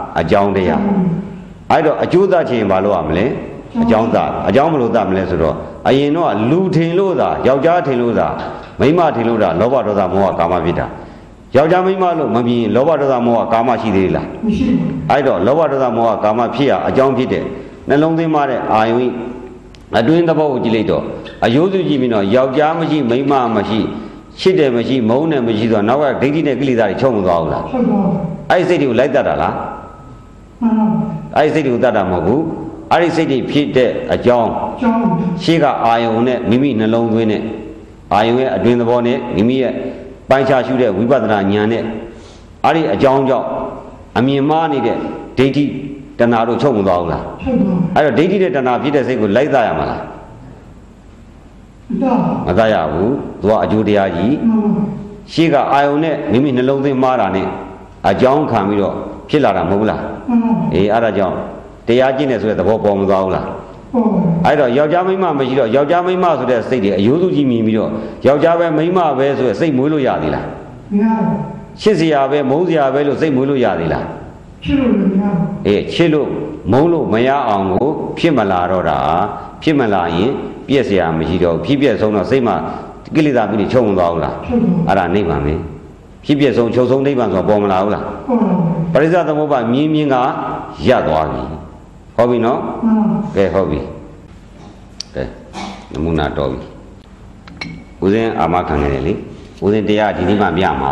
အကြောင်းတရားအဲ့တော့အကျိုးသားခြင်းဘာလို့ရမလဲအကြောင်းသားအကြောင်းမလို့သားမလဲဆိုတော့အရင်တော့လူထင်လို့သာယောက်ျားထင်လို့သာမိန်းမထင်လို့သာလောဘဒေါသမောဟကာမဖြစ်တာယောက်ျားမိန်းမလို့မမြင်လောဘဒေါသမောဟကာမရှိသေးလားမရှိပါဘူးအဲ့တော့လောဘဒေါသမောဟကာမဖြစ်ရအကြောင်းဖြစ်တဲ့နှလုံးသွင်းမှတဲ့အာယုံအတွင်းသဘောကိုကြည့်လိုက်တော့အယိုးစုကြည့်ပြီးတော့ယောက်ျားမရှိမိန်းမမရှိရှစ်တယ်မရှိမုန်းတယ်မရှိဆိုတော့နောက်ကဒိဋ္ဌိနဲ့ကိလေသာတွေချုပ်မသွားဘူးလားချုပ်ပါဘူးအဲ့ဒီစိတ်တွေကိုလိုက်တတ်တာလားမှန်ပါဘူးအဲ့ဒီစိတ်တွေကိုတတ်တာမဟုတ်ဘူးအဲ့ဒီစိတ်တွေဖြစ်တဲ့အကြောင်းရှေ့ကအာယုံနဲ့မိမိနှလုံးသွင်းတဲ့အာယုံရဲ့အတွင်းသဘောနဲ့မိမိရဲ့ပိုင်းခြားရှုတဲ့ဝိပဿနာဉာဏ်နဲ့အဲ့ဒီအကြောင်းကြောင့်အမြင်မှားနေတဲ့ဒိဋ္ဌိတဏှာတို့ချုပ်မသွားဘူးလားအဲ့တော့ဒိဋ္ဌိနဲ့တဏှာဖြစ်တဲ့စိတ်ကိုလိုက်သားရမှာလားမသားရဘူးသူကအကျိုးတရားကြီးရှေ့ကအာယုံနဲ့မိမိနှလုံးသွင်းမှားတာနဲ့အကြောင်းခံပြီးတော့ဖြစ်လာတာမဟုတ်လားအေးအဲ့ဒါကြောင့်တရားကျင့်တယ်ဆိုတဲ့သဘောပေါ်မသွားဘူးလားအဲ့တော့ယောက်ျားမိန်းမမရှိတော့ယောက်ျားမိန်းမဆိုတဲ့စိတ်တွေအယိုးစုကြီးမြင်ပြီးတော့ယောက်ျားပဲမိန်းမပဲဆိုတဲ့စိတ်မွေးလို့ရသေးလားမရဘူးချစ်စရာပဲမုန်းစရာပဲလို့စိတ်မွေးလို့ရသေးလားချစ်လို့မရဘူးအေးချစ်လို့မုန်းလို့မရအောင်ကိုဖြစ်မလာတော့တာဖြစ်မလာရင်ပြည့်စရာမရှိတော့ဖြစ်ပြည့်ဆုံးတော့စိတ်မှာကိလေသာပြီးချုပ်မသွားဘူးလားအဲ့ဒါနိဗ္ဗာန်ပဲဖြစ်ပြည့်ဆုံးချုပ်ဆုံးနိဗ္ဗာန်ဆိုပေါ်မလာဘူးလားပရိစ္ဆေသမုပ္ပါမြင်းမြင်းကရပ်သွားပြီဟုတ်ပြီနော်ကဲဟုတ်ပြီကဲနမူနာတော်ပြီဦးဇင်းအာမခံခဲ့တယ်လေဦးဇင်းတရားဒီနေ့မှပြမှာ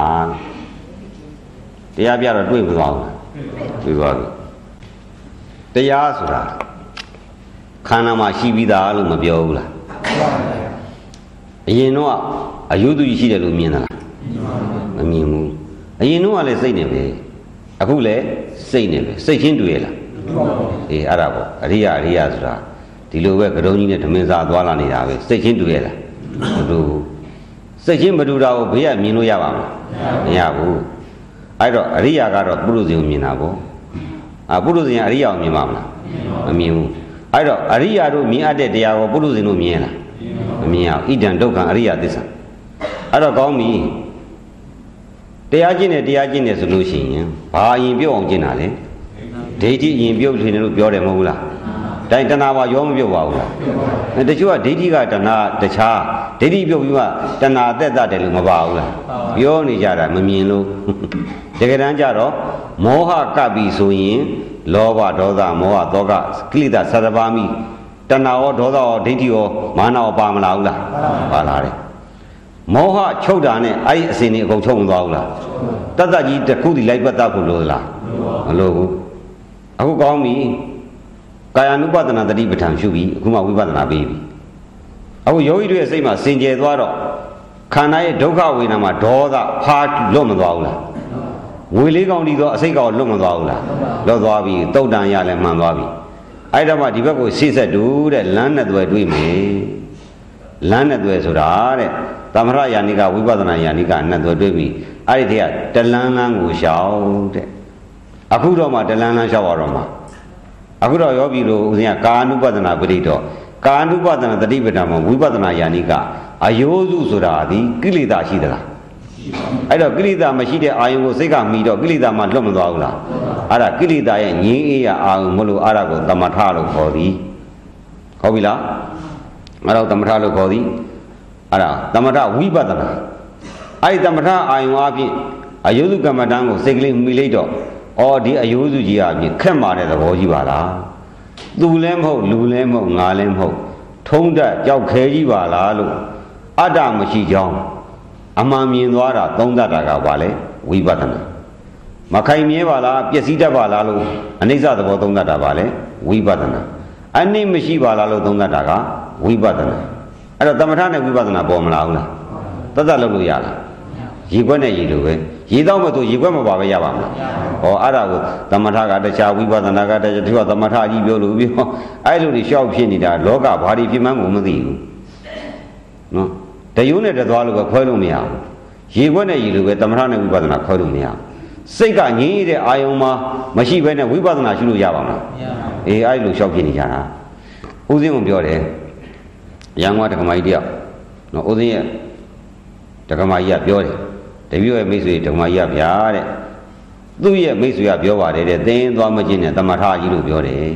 တရားပြတော့တွေ့မသွားဘူးတွေ့သွားပြီတရားဆိုတာခန္ဓာမှာရှိပြီးသားလို့မပြောဘူးလားအရင်တော့အယုဒ္ဓရှိတယ်လို့မြင်သလားမမြင်ဘူးအရင်တော့လည်းစိတ်နေပဲအခုလည်းစိတ်နေပဲစိတ်ချင်းတွေ့ရလားအေးအဲ့ဒါပေါ့အရိယာအရိယာဆိုတာဒီလိုပဲကတုံးကြီးနဲ့ဓမင်းစားသွားလာနေတာပဲစိတ်ချင်းတွေ့ရလားမတူဘူးစိတ်ချင်းမတူတာကိုဘေးကမြင်လို့ရပါမလားမရဘူးအဲ့တော့အရိယာကတော့ပုရုဇဉ်ကိုမြင်တာပေါ့အာပုရုဇဉ်ကအရိယာကိုမြင်ပါမလားမမြင်ဘူးအဲ့တော့အရိယာတို့မြင်အပ်တဲ့တရားကိုပုရုဇဉ်တို့မြင်လားမမြင်အောင်ဣဒံဒုက္ခအရိယာသစ္စာအဲ့တော့ကောင်းပြီတရားကျင့်တယ်တရားကျင့်တယ်ဆိုလို့ရှိရင်ဘာအရင်ပြုတ်အောင်ကျင့်တာလဲဒိဋ္ဌိအရင်ပြုတ်နေလို့ပြောတယ်မဟုတ်ဘူးလားတိုင်းတဏှာပါရောမပြုတ်ပါဘူးလားတချို့ကဒိဋ္ဌိကတဏှာတခြားဒိဋ္ဌိပြုတ်ပြီးမှတဏှာသက်သက်တယ်လို့မပါဘူးလားပြောနေကြတာမမြင်လို့တကယ်တမ်းကျတော့မောဟကပ်ပြီဆိုရင်လောဘဒေါသမောဟသောကကိလေသာဆရပါမိတဏှာရောဒေါသရောဒိဋ္ဌိရောမာနရောပါမလားဘူးလားပါလာတယ်မောဟချုပ်တာနဲ့အဲ့ဒီအစဉ်တွေအကုန်ချုပ်မသွားဘူးလားတတ်တတ်ကြီးတစ်ခုတည်းလိုက်ပတ်သားဖို့လို့လားမလို့ဘူးအခုကောင်းပြီကာယ ानु ပဒနာတတိပဋ္ဌာန်ရှုပြီအခုမှဝိပဿနာပြီးပြီအခုယောဂီတွေရဲ့စိတ်မှာစင်ကြယ်သွားတော့ခန္ဓာရဲ့ဒုက္ခဝေဒနာမှာဒေါသဖာလွတ်မသွားဘူးလားငွေလေးကောင်းဒီတော့အစိတ်ကောင်လွတ်မသွားဘူးလားလွတ်သွားပြီတုတ်တန်ရလည်းမှန်သွားပြီအဲ့ဒါမှဒီဘက်ကိုစိဆက်တူတဲ့လမ်းနဲ့သွယ်တွေးမယ်လမ်းနဲ့သွယ်ဆိုတာတဲ့သမထယာနိကဝိပဿနာယာနိကနဲ့သွယ်တွေးပြီအဲ့ဒီတည်းကတလန်းလန်းကိုရှောင်တဲ့အခုတော့မှတလန်းလန်းရှောက်ရတော့မှအခုတော့ယောဂီတို့ဦးဇင်းကကာ ानु ပဒနာပရိတော့ကာ ानु ပဒနာတတိပဒမှာဝိပဿနာယာနိကအယိုးစုဆိုတာဒီကိလေသာရှိသလားအဲ့တော့ကိလေသာမရှိတဲ့အာယုံကိုစိတ်ကမှီတော့ကိလေသာမှလွတ်မသွားဘူးလားအဲ့ဒါကိလေသာရဲ့ငြင်းအေးရအာယုံမလို့အဲ့ဒါကိုသမထလို့ခေါ်သည်ဟုတ်ပြီလားအဲ့တော့သမထလို့ခေါ်သည်အဲ့ဒါသမထဝိပဿနာအဲ့ဒီသမထအာယုံအဖြစ်အယုဒ္ဓကမ္မဋ္ဌာန်းကိုစိတ်ကလေးမှီလိုက်တော့အော်ဒီအယုဒ္ဓကြီးအဖြစ်ခက်မာတဲ့သဘောကြီးပါလားသူလည်းမဟုတ်လူလည်းမဟုတ်ငါလည်းမဟုတ်ထုံးတက်ကြောက်ခဲကြီးပါလားလို့အတ္တမရှိကြောင်းအမှန်မြင်သွားတာသုံးတတ်တာကဘာလဲဝိပဿနာမခိုင်မြဲပါလားပျက်စီးတတ်ပါလားလို့အနိစ္စသဘောသုံးတတ်တာပါလဲဝိပဿနာအနိမရှိပါလားလို့သုံးတတ်တာကဝိပဿနာအဲ့တော့သမထနဲ့ဝိပဿနာပေါ်မလာဘူးလားတတ်တတ်လုပ်လို့ရလားရေခွက်နဲ့ရေလိုပဲရေတော့မဆိုရေခွက်မပါပဲရပါမလားဟောအဲ့ဒါကိုသမထကတခြားဝိပဿနာကတခြားဒီကသမထကြီးပြောလို့ပြောအဲ့လိုတွေရှောက်ဖြစ်နေတာလောကဘာတွေဖြစ်မှန်းကိုမသိဘူးနော်တယုံနဲ့တသွားလို့ပဲခွဲလို့မရဘူးရေခွက်နဲ့ရေလိုပဲသမထနဲ့ဝိပဿနာခွဲလို့မရဘူးစိတ်ကငြင်းရတဲ့အာယုံမှာမရှိဘဲနဲ့ဝိပဿနာရှုလို့ရပါမလားမရပါဘူးအေးအဲ့လိုရှောက်ဖြစ်နေကြတာဦးစင်းကပြောတယ်ရန်ကုန်တက္ကမကြီးတယောက်နော်ဦးစင်းရဲ့တက္ကမကြီးကပြောတယ်တပည့်ရဲ့မိတ်ဆွေတက္ကမကြီးကဗျာတဲ့သူ့ရဲ့မိတ်ဆွေကပြောပါတယ်တဲ့သင်သွားမခြင်းနဲ့တမထကြီးလို့ပြောတယ်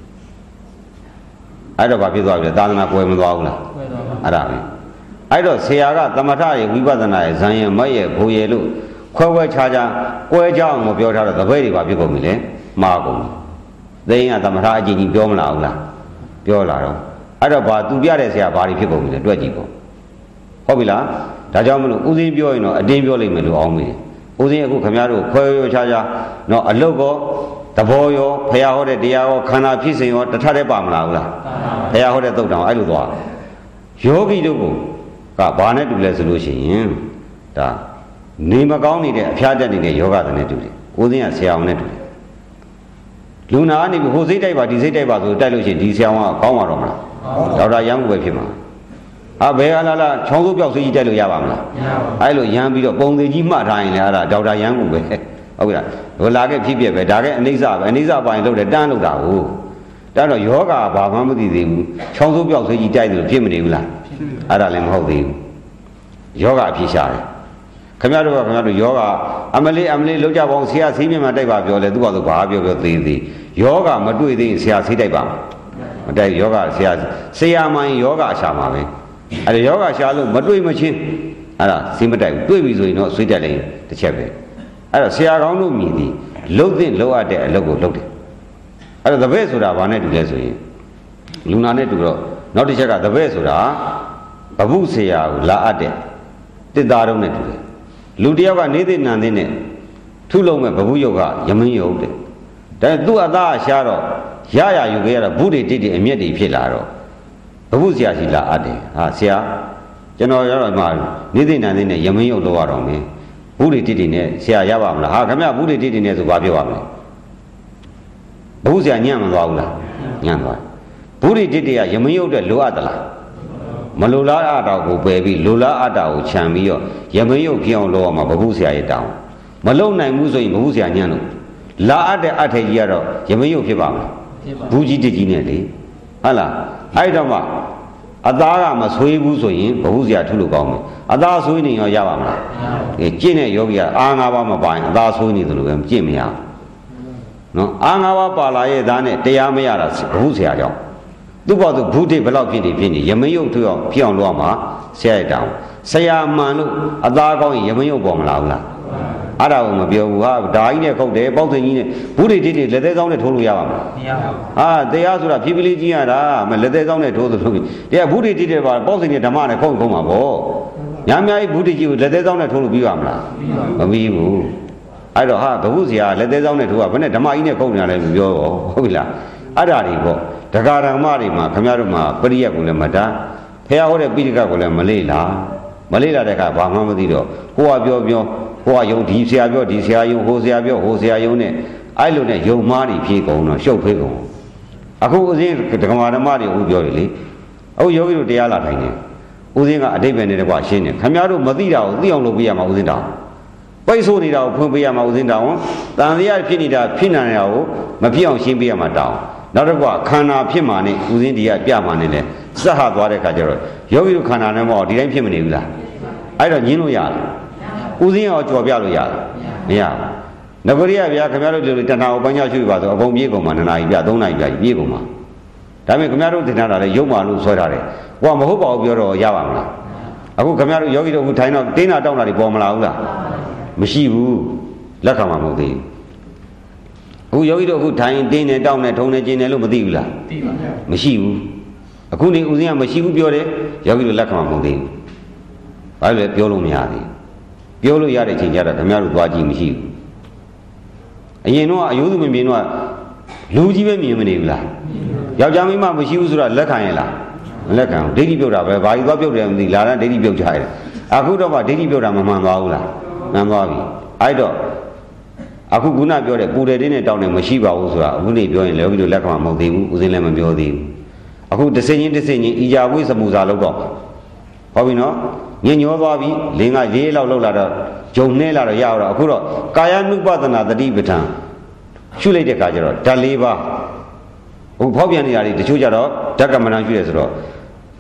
အဲ့တော့ဘာဖြစ်သွားပြီလဲသာသနာကွယ်မသွားဘူးလားကွယ်သွားပါအဲ့ဒါပဲအဲ့တော့ဆရာကတမထရဲ့ဝိပဿနာရဲ့ဇံရဲ့မတ်ရဲ့ဘိုးရဲ့လို့ခွဲခွဲခြားခြားကွဲကြအောင်မပြောထားတော့တပည့်တွေဘာဖြစ်ကုန်ပြီလဲမှားကုန်ပြီသင်ကတမထအချင်းကြီးပြောမလားဘူးလားပြောလာတော့အဲ့တော့ဘာသူပြတဲ့ဆရာဘာတွေဖြစ်ကုန်ပြီလဲတွက်ကြည့်ပေါ့ဟုတ်ပြီလားဒါကြောင့်မလို့ဦးစင်းပြောရင်တော့အတင်းပြောလိုက်မယ်လို့အောင်မေးတယ်ဦးစင်းအခုခင်ဗျားတို့ခွဲခွဲခြားခြားတော့အလုတ်ကောတဘောရောဖရာဟောတဲ့တရားရောခန္ဓာဖြစ်စဉ်ရောတထတဲ့ပါမလားဘူးလားဖရာဟောတဲ့သုတ်တောင်အဲ့လိုသွားယောဂီတို့ကဘာနဲ့တူလဲဆိုလို့ရှိရင်ဒါနေမကောင်းနေတဲ့အဖျားတက်နေတဲ့ယောဂတွေနဲ့တူတယ်ဦးစင်းကဆရာအောင်နဲ့တူတယ်လူနာကနေပြီးဟိုစိတ်တိုက်ပါဒီစိတ်တိုက်ပါဆိုတိုက်လို့ရှိရင်ဒီဆရာအောင်ကကောင်းမှာတော့မလားဒေါက်တာရန်ကိုပဲဖြစ်မှာအဘယ်အလားလားချောင်းစိုးပြောက်ဆေးကြီးတိုက်လို့ရပါမလားမရပါဘူးအဲ့လိုရမ်းပြီးတော့ပုံသေးကြီးမှတ်ထားရင်လည်းအဲ့ဒါဒေါက်တာရန်ကိုပဲဟုတ်ကဲ့လားဟိုလာခဲ့ဖြစ်ပြပဲဒါကအနိစ္စပဲအနိစ္စပိုင်းလုပ်တယ်တန်းလုပ်တာကိုတန်းတော့ယောဂဘာမှမသိသေးဘူးချောင်းစိုးပြောက်ဆေးကြီးတိုက်တယ်လို့ဖြစ်မနေဘူးလားအဲ့ဒါလည်းမဟုတ်သေးဘူးယောဂအဖြစ်ရှာတယ်ခင်ဗျားတို့ကခင်ဗျားတို့ယောဂအမလေးအမလေးလောက်ကြပါအောင်ဆရာဆေးမြတ်တိုက်ပါပြောလဲသူကဆိုဘာပြောပြောသေးသေးယောဂမတွေ့သေးရင်ဆရာဆေးတိုက်ပါမတိုက်ယောဂဆရာဆရာမှန်ယောဂအရှာမှာပဲအဲ့ဒါယောဂရှာလို့မတွေ့မချင်းအဲ့ဒါဆေးမတိုက်ဘူးတွေ့ပြီဆိုရင်တော့ဆွေးတက်လိုက်တစ်ချက်ပဲအဲ့တော့ဆရာကောင်းတို့မြည်သည်လှုပ်တဲ့လှုပ်ရတဲ့အလုပ်ကိုလုပ်တယ်အဲ့တော့တပည့်ဆိုတာဘာနဲ့တူလဲဆိုရင်လူနာနဲ့တူတော့နောက်တစ်ချက်ကတပည့်ဆိုတာဘဘုဆရာကိုလာအပ်တဲ့တစ်သားတော့နဲ့တူတယ်လူတယောက်ကနေတဲ့နန်တဲ့နဲ့ထုလုံးမဲ့ဘဘုယုတ်ကယမင်းယုတ်တဲ့ဒါသူ့အသားရှားတော့ရရယူခဲ့ရတော့ဘုဒ္ဓတိတိအမျက်တွေဖြစ်လာတော့ဘဘုဆရာရှိလာအပ်တယ်ဟာဆရာကျွန်တော်ရတော့မှနေတဲ့နန်တဲ့နဲ့ယမင်းယုတ်လောက်ရတော့မင်းဘုဒ္ဓတိတိနဲ့ဆရာရပါမလားဟာခင်ဗျဘုဒ္ဓတိတိနဲ့ဆိုဘာပြောရမလဲဘဘုဆရာညံ့မသွားဘူးလားညံ့သွားဘုဒ္ဓတိတိကယမင်းယုတ်တဲ့လိုအပ်သလားမလိုလားအတာကိုပယ်ပြီးလိုလားအတာကိုခြံပြီးတော့ယမင်းရုပ်ဖြစ်အောင်လုပ်ရမှာဘဘုဆရာရဲ့တောင်းမလုံနိုင်ဘူးဆိုရင်ဘဘုဆရာညံ့လို့လာအပ်တဲ့အထက်ကြီးကတော့ယမင်းရုပ်ဖြစ်ပါမလားဘူးကြီးတကြီးနဲ့လေဟုတ်လားအဲ့တော့မှအသားကမဆွေးဘူးဆိုရင်ဘဘုဆရာထုလို့ကောင်းမယ်အသားဆွေးနေရောရပါမလားမရဘူးကျင့်တဲ့ယောဂီကအာငါးပါးမပိုင်အသားဆွေးနေသလိုပဲကျင့်မရနော်အာငါးပါးပါလာရဲ့သားနဲ့တရားမရတာဘဘုဆရာကြောင့်သူ့ဘောသူဘုဒ္ဓဘယ်လောက်ဖြစ်နေဖြစ်နေယမင်းရုပ်ထူအောင်ဖြစ်အောင်လုပ်အောင်မှာဆရာတောင်းဆရာမှန်လို့အသားကောင်းရင်ယမင်းရုပ်ပေါ်မလာဘူးလားအဲ့ဒါကိုမပြောဘူးဟာဓာကြီးနဲ့ခုတ်တယ်ပေါက်စင်ကြီးနဲ့ဘုဒ္ဓတိတိလက်သေးဆောင်နဲ့ထိုးလို့ရပါမလားမရပါဘူးဟာတရားဆိုတာဖြည်းဖြည်းလေးကြီးရတာမလက်သေးဆောင်နဲ့ထိုးသလိုတရားဘုဒ္ဓတိတိပါပေါက်စင်ကြီးဓမ္မနဲ့ခုတ်ခုတ်မှာပေါ့ညာများကြီးဘုဒ္ဓကြီးကိုလက်သေးဆောင်နဲ့ထိုးလို့ပြီးပါမလားမပြီးဘူးအဲ့တော့ဟာဘုဆရာလက်သေးဆောင်နဲ့ထိုးကဘယ်နဲ့ဓမ္မကြီးနဲ့ခုတ်နေရလဲမပြောတော့ဟုတ်ပြီလားအဲ့ဒါတွေပေါ့ဒကာဓမ္မတွေမှာခင်ဗျားတို့မှာပရိယတ်ကိုလည်းမတားဖះဟောတဲ့ပိဋကကိုလည်းမလေးလားမလေးလာတဲ့အခါဘာမှမသိတော့ဟိုကပြောပြောဟိုကယုံဒီဆရာပြောဒီဆရာယုံဟိုဆရာပြောဟိုဆရာယုံနဲ့အဲ့လိုနဲ့ယုံမားတွေဖြေကုန်တော့ရှုပ်ဖေးကုန်အခုဦးစင်းဒကာဓမ္မတွေဦးပြောတယ်လေအခုယောဂီတို့တရားလာထိုင်နေဦးစင်းကအတိတ်ပဲနဲ့တကွာရှင်းတယ်ခင်ဗျားတို့မသိတာကိုသိအောင်လုပ်ပေးရမှာဦးစင်းတောင်းပိတ်ဆို့နေတာကိုဖွင့်ပေးရမှာဦးစင်းတောင်းတန်တရားဖြစ်နေတာဖြစ်နေတာကိုမဖြစ်အောင်ရှင်းပေးရမှာတောင်းနောက်တစ်ခုကခန္ဓာဖြစ်မှာနဲ့ဦးစင်းတရားပြမှာနဲ့လေစဟသွားတဲ့ခါကျတော့ယောဂီတို့ခန္ဓာနဲ့မဟုတ်ဒီတိုင်းဖြစ်မနေဘူးလားအဲ့တော့ညင်းလို့ရလားဦးစင်းရောကြော်ပြလို့ရလားမရဘူးငကရိယဗျာခင်ဗျားတို့ဒီလိုတဏှာကိုပညာရှိပါဆိုအကုန်ပြေးကုန်မှာနှစ်နာရီပြသုံးနာရီပြပြေးကုန်မှာဒါပေမဲ့ခင်ဗျားတို့သင်ထားတာလေရုပ်မာလို့ဆွဲထားတယ်ဟိုကမဟုတ်ပါဘူးပြောတော့ရပါမလားအခုခင်ဗျားတို့ယောဂီတို့အခုထိုင်တော့တင်းတာတောင်းတာတွေပေါ်မလာဘူးလားမရှိဘူးလက်ခံမှာမဟုတ်သေးဘူးအခုယောဂီတို့အခုထိုင်တင်းနေတောင်းနေထုံနေကျင်နေလို့မသိဘူးလားသိပါဗျာမရှိဘူးအခုနေဦးစင်းကမရှိဘူးပြောတယ်ယောဂီတို့လက်ခံမှာမဟုတ်သေးဘူးဘာလို့လဲပြောလို့မရသေးဘူးပြောလို့ရတဲ့ချိန်ကျတော့ခင်ဗျားတို့သွားကြည့်မရှိဘူးအရင်တော့အယုဒ္ဓမမြင်တော့လူကြီးပဲမြင်မနေဘူးလားယောက်ျားမိန်းမမရှိဘူးဆိုတော့လက်ခံရဲ့လားမလက်ခံဘူးဒိဋ္ဌိပြုတ်တာပဲဘာကြီးသွားပြုတ်တယ်မသိလာတဲ့ဒိဋ္ဌိပြုတ်ချရတယ်အခုတော့မှဒိဋ္ဌိပြုတ်တာမမှန်သွားဘူးလားမှန်သွားပြီအဲ့တော့အခုခုနပြောတဲ့ပူတယ်တင်းနဲ့တောင်းတယ်မရှိပါဘူးဆိုတာအခုနေပြောရင်လည်းယောဂီတို့လက်ခံမှာမဟုတ်သေးဘူးဦးစင်းလည်းမပြောသေးဘူးအခုတစ်စင်းချင်းတစ်စင်းချင်းဤကြဝိသမူစာလောက်တော့ဟုတ်ပြီနော်ညင်ညောသွားပြီလင်းကရေးလောက်လောက်လာတော့ဂျုံနေလာတော့ရတော့အခုတော့ကာယ ानु ပဒနာတတိပဋ္ဌာန်ရှုလိုက်တဲ့အခါကျတော့ဓာတ်၄ပါးဟိုဖောက်ပြန်နေတာတွေတချို့ကြတော့ဓာတ်ကမ္မဋ္ဌာန်းရှုရဲဆိုတော့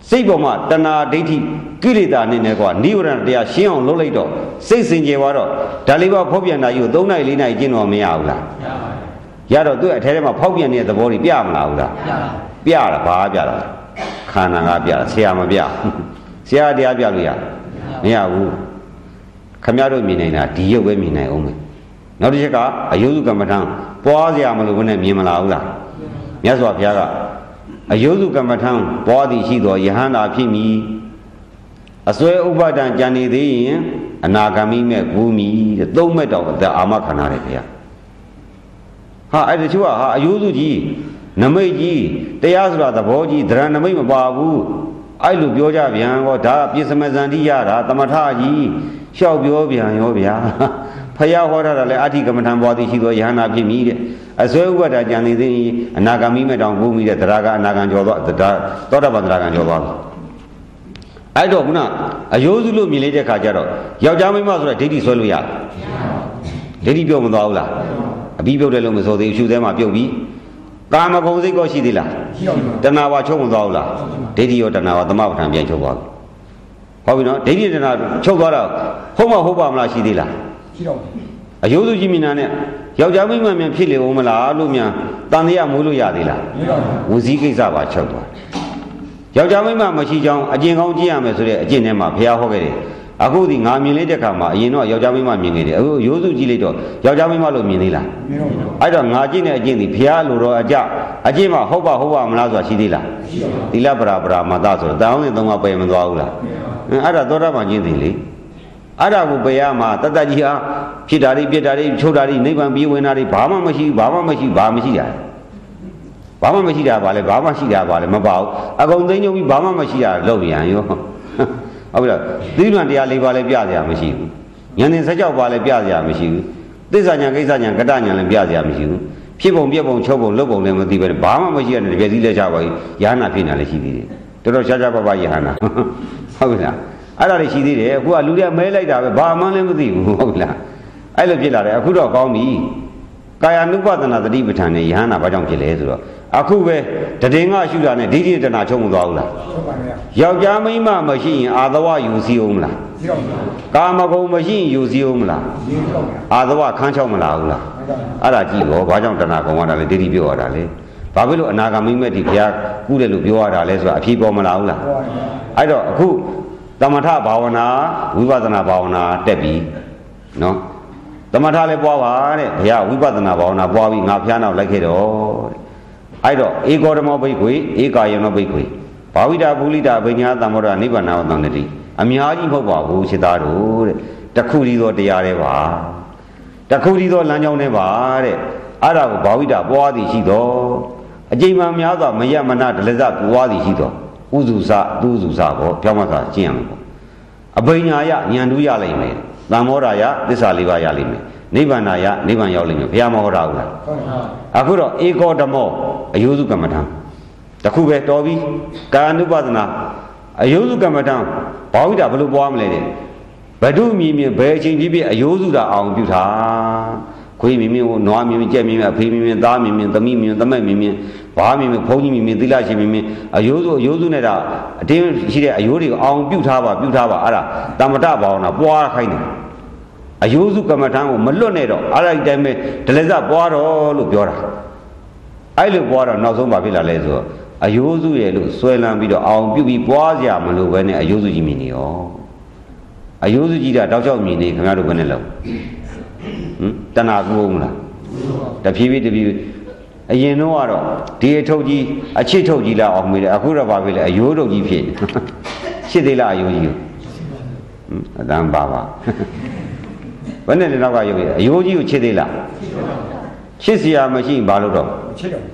စိတ်ပေါ်မှာတဏှာဒိဋ္ဌိကိလေသာနဲ့နဲ့ကွာနိဝရဏတရားရှင်းအောင်လုပ်လိုက်တော့စိတ်စင်ကြယ်သွားတော့ဒါလေးပါဖောက်ပြန်တာကြီးကိုသုံးနိုင်လေးနိုင်ကျင့်တော့မရဘူးလားရတော့သူ့အထဲထဲမှာဖောက်ပြန်နေတဲ့သဘောတွေပြမလားဘူးလားပြတာဘာပြတာခန္ဓာကပြတာဆရာမပြဆရာတရားပြလို့ရမရဘူးခမရတို့မြင်နေတာဒီရုပ်ပဲမြင်နိုင်အောင်မယ်နောက်တစ်ချက်ကအယုစုကမ္မထံပွားစရာမလိုဘဲနဲ့မြင်မလားဘူးလားမြတ်စွာဘုရားကအယုစုကမ္မထံပွားသည်ရှိသောယဟန္တာဖြစ်မည်အစွဲဥပါဒံကြံနေသေးရင်အနာဂမိမဲ့ကူးမည်တဲ့သုံးမဲ့တော်အသက်အာမခံရတယ်ဗျာဟာအဲ့တချို့ကဟာအယုစုကြီးနမိတ်ကြီးတရားဆိုတာသဘောကြီးဒရဏနမိတ်မပါဘူးအဲ့လိုပြောကြပြန်ဟောဒါပြစ္ဆမဇန္တိရတာသမထကြီးလျှောက်ပြောပြန်ရောဗျာဖယားဟောတာလည်းအဋ္ဌိကမ္မထံပွားသည်ရှိသောယဟန္တာဖြစ်မည်တဲ့အစွဲဥပါဒကြံနေသေးရင်အနာဂမိမဲ့တောင်ကူးမည်တဲ့တရားကအနာဂံကျော်သွားသောတာပန်တရားကံကျော်သွားပြီအဲ့တော့ခုနအယိုးစုလို့မြင်လိုက်တဲ့ခါကျတော့ယောက်ျားမိန်းမဆိုတဲ့ဒိဋ္ဌိဆွဲလို့ရတယ်ဒိဋ္ဌိပြုတ်မသွားဘူးလားအပြီးပြုတ်တယ်လို့မဆိုသေးဘူးရှုသေးမှပြုတ်ပြီကာမဂုဏ်စိတ်ကောရှိသေးလားရှိပါဘူးတဏှာဝါချုပ်မသွားဘူးလားဒိဋ္ဌိရောတဏှာဝါသမပဋ္ဌာန်ပြန်ချုပ်သွားပြီဟုတ်ပြီနော်ဒိဋ္ဌိတဏှာချုပ်သွားတော့ဟုတ်မဟုတ်ပါမလားရှိသေးလားရှိတော့အယိုးစုကြီးမြင်တာနဲ့ယောက်ျားမိန်းမမြန်ဖြစ်လေဦးမလားလို့မြန်တန်တရားမွေးလို့ရသေးလားမရပါဘူးဝစီကိစ္စပါချုပ်သွားယောက်ျားမိန်းမမရှိကြောင်းအကျင့်ကောင်းကြည့်ရမယ်ဆိုတဲ့အကျင့်ထဲမှာဘုရားဟောခဲ့တယ်အခုဒီငါမြင်လိုက်တဲ့ခါမှာအရင်တော့ယောက်ျားမိန်းမမြင်နေတယ်အခုရိုးစုကြည့်လိုက်တော့ယောက်ျားမိန်းမလို့မြင်သေးလားမြင်တော့ဘူးအဲ့တော့ငါကြည့်တဲ့အကျင့်ဒီဘုရားလိုတော့အကြအကျင့်မှာဟုတ်ပါဟုတ်ပါမလားဆိုတာရှိသေးလားရှိပါဘူးသီလပရာပရာမတဆိုတော့တောင်းနေသုံးကပယ်မသွားဘူးလားအဲ့ဒါသောတာပန်ကျင့်တယ်လေအဲ့ဒါကိုပယ်ရမှာတတကြီးဟာဖြစ်တာတွေပြစ်တာတွေချုပ်တာတွေနိဗ္ဗာန်ပြီးဝင်တာတွေဘာမှမရှိဘူးဘာမှမရှိဘာမရှိတာဘာမှမရှိတာပါလေဘာမှရှိတာပါလေမပါဘူးအကုန်သိညုံပြီးဘာမှမရှိတာလောက်ရန်ရောဟုတ်ပြီလားသီလတရား၄ပါးလည်းပြစရာမရှိဘူးဉာဏ်နဲ့စကြောက်ပါလည်းပြစရာမရှိဘူးသစ္စာဉာဏ်ကိစ္စဉာဏ်ကတ္တဉာဏ်လည်းပြစရာမရှိဘူးဖြစ်ပုံပြက်ပုံချုပ်ပုံလုပ်ပုံလည်းမသိပဲဘာမှမရှိရတဲ့တပြည့်စည်းလဲချပါဘူးယဟနာဖြစ်နေလည်းရှိသေးတယ်တော်တော်ရှားရှားပါပါယဟနာဟုတ်ပြီလားအဲ့ဒါတွေရှိသေးတယ်အခုကလူတွေမဲလိုက်တာပဲဘာမှလည်းမသိဘူးဟုတ်ပြီလားအဲ့လိုဖြစ်လာတယ်အခုတော့ကောင်းပြီကာယ ानु ပဒနာသတိပဋ္ဌာန်နဲ့ယဟနာဘာကြောင့်ဖြစ်လဲဆိုတော့အခုပဲတည်ငါရှုတာနဲ့ဒိဋ္ဌိတဏှာချုပ်မသွားဘူးလားချုပ်ပါဗျာယောက်ျားမိန်းမမရှိရင်အာသဝယူစည်းအောင်မလားစည်းအောင်ပါကာမဂုဏ်မရှိရင်ယူစည်းအောင်မလားစည်းအောင်ပါအာသဝခန်းချောက်မလားဘူးလားအဲ့ဒါကြည့်တော့ဘာကြောင့်တဏှာကုန်ရတာလဲဒိဋ္ဌိပြောရတာလဲဘာဖြစ်လို့အနာဂမိမဲ့ဒီဘုရားကုတယ်လို့ပြောရတာလဲဆိုတာအဖြေပေါ်မလားဘူးလားအဲ့တော့အခုသမထဘာဝနာဝိပဿနာဘာဝနာတက်ပြီနော်သမထလည်းပွားပါတဲ့ဘုရားဝိပဿနာဘာဝနာပွားပြီးငါဖျားနောက်လိုက်ခဲ့တော့တဲ့အဲ့တော့ဧကောဓမောဘိက္ခွေဧကာယနောဘိက္ခွေဘာဝိတာပုလိတာဘိညာသံမောဒနိဗ္ဗာန်ဝတ္တန်တိအများကြီးမဟုတ်ပါဘူးခြေသားတို့တဲ့တခုတည်းသောတရားတွေပါတခုတည်းသောလမ်းကြောင်းတွေပါတဲ့အဲ့ဒါကိုဘာဝိတာပွားသည်ရှိတော့အကျိန်မှများစွာမယမနာဒလဇပွားသည်ရှိတော့ဥစုစသူစုစပေါ့ပြောင်းမှစွာကျင့်ရမယ်ပေါ့အဘိညာယဉာဏ်တူးရလိမ့်မယ်သံမောဒယသစ္စာလေးပါးရလိမ့်မယ်နိဗ္ဗာန်ယနိဗ္ဗာန်ရောက်လိမ့်မယ်ဘုရားမဟောတာဘူးလားအခုတော့ဧကောဓမောအယုစုကမ္မထံတခုပဲတော်ပြီကာယ ानु ပဒနာအယုစုကမ္မထံဘာဝိတာဘယ်လိုပွားမလဲတဲ့ဘဒုမြင်မြင်ဘယ်အချိန်ဖြစ်ဖြစ်အယုစုတာအောင်ပြုတာခွေးမြင်မြင်နွားမြင်မြင်ကြက်မြင်မြင်အဖေမြင်မြင်သားမြင်မြင်သမီးမြင်မြင်သမက်မြင်မြင်ဘာမြင်မြင်ဘုန်းကြီးမြင်မြင်သီလရှင်မြင်မြင်အယုစုအယုစုနဲ့တာအတင်းရှိတဲ့အယုတွေကိုအောင်ပြုထားပါပြုထားပါအဲ့ဒါတမ္မတဘာဝနာပွားခိုင်းတယ်အယုစုကမ္မထံကိုမလွတ်နဲ့တော့အဲ့ဒီတိုင်းပဲဒလဇပွားတော့လို့ပြောတာအဲ့လိုပွားတော့နောက်ဆုံးဘာဖြစ်လာလဲဆိုတော့အယုစုရဲ့လို့ဆွဲလန်းပြီးတော့အောင်ပြုပြီးပွားစရာမလိုပဲနဲ့အယုစုကြီးမြင်နေရောအယုစုကြီးတာတောက်လျှောက်မြင်နေခင်ဗျားတို့ဘယ်နဲ့လောက်ဟမ်တဏှာကူအောင်မလားတဖြည်းဖြည်းတဖြည်းအရင်တော့ကတော့ဒီအထုပ်ကြီးအချစ်ထုပ်ကြီးလာအောင်မေးတယ်အခုတော့ဘာဖြစ်လဲအယိုးထုပ်ကြီးဖြစ်ရှစ်သေးလားအယိုးကြီးဟမ်အတန်းပါပါဘယ်နဲ့လဲနောက်ကရုပ်ရအယိုးကြီးကိုချစ်သေးလားချစ်စရာမရှိဘာလို့တော့ချစ်တော့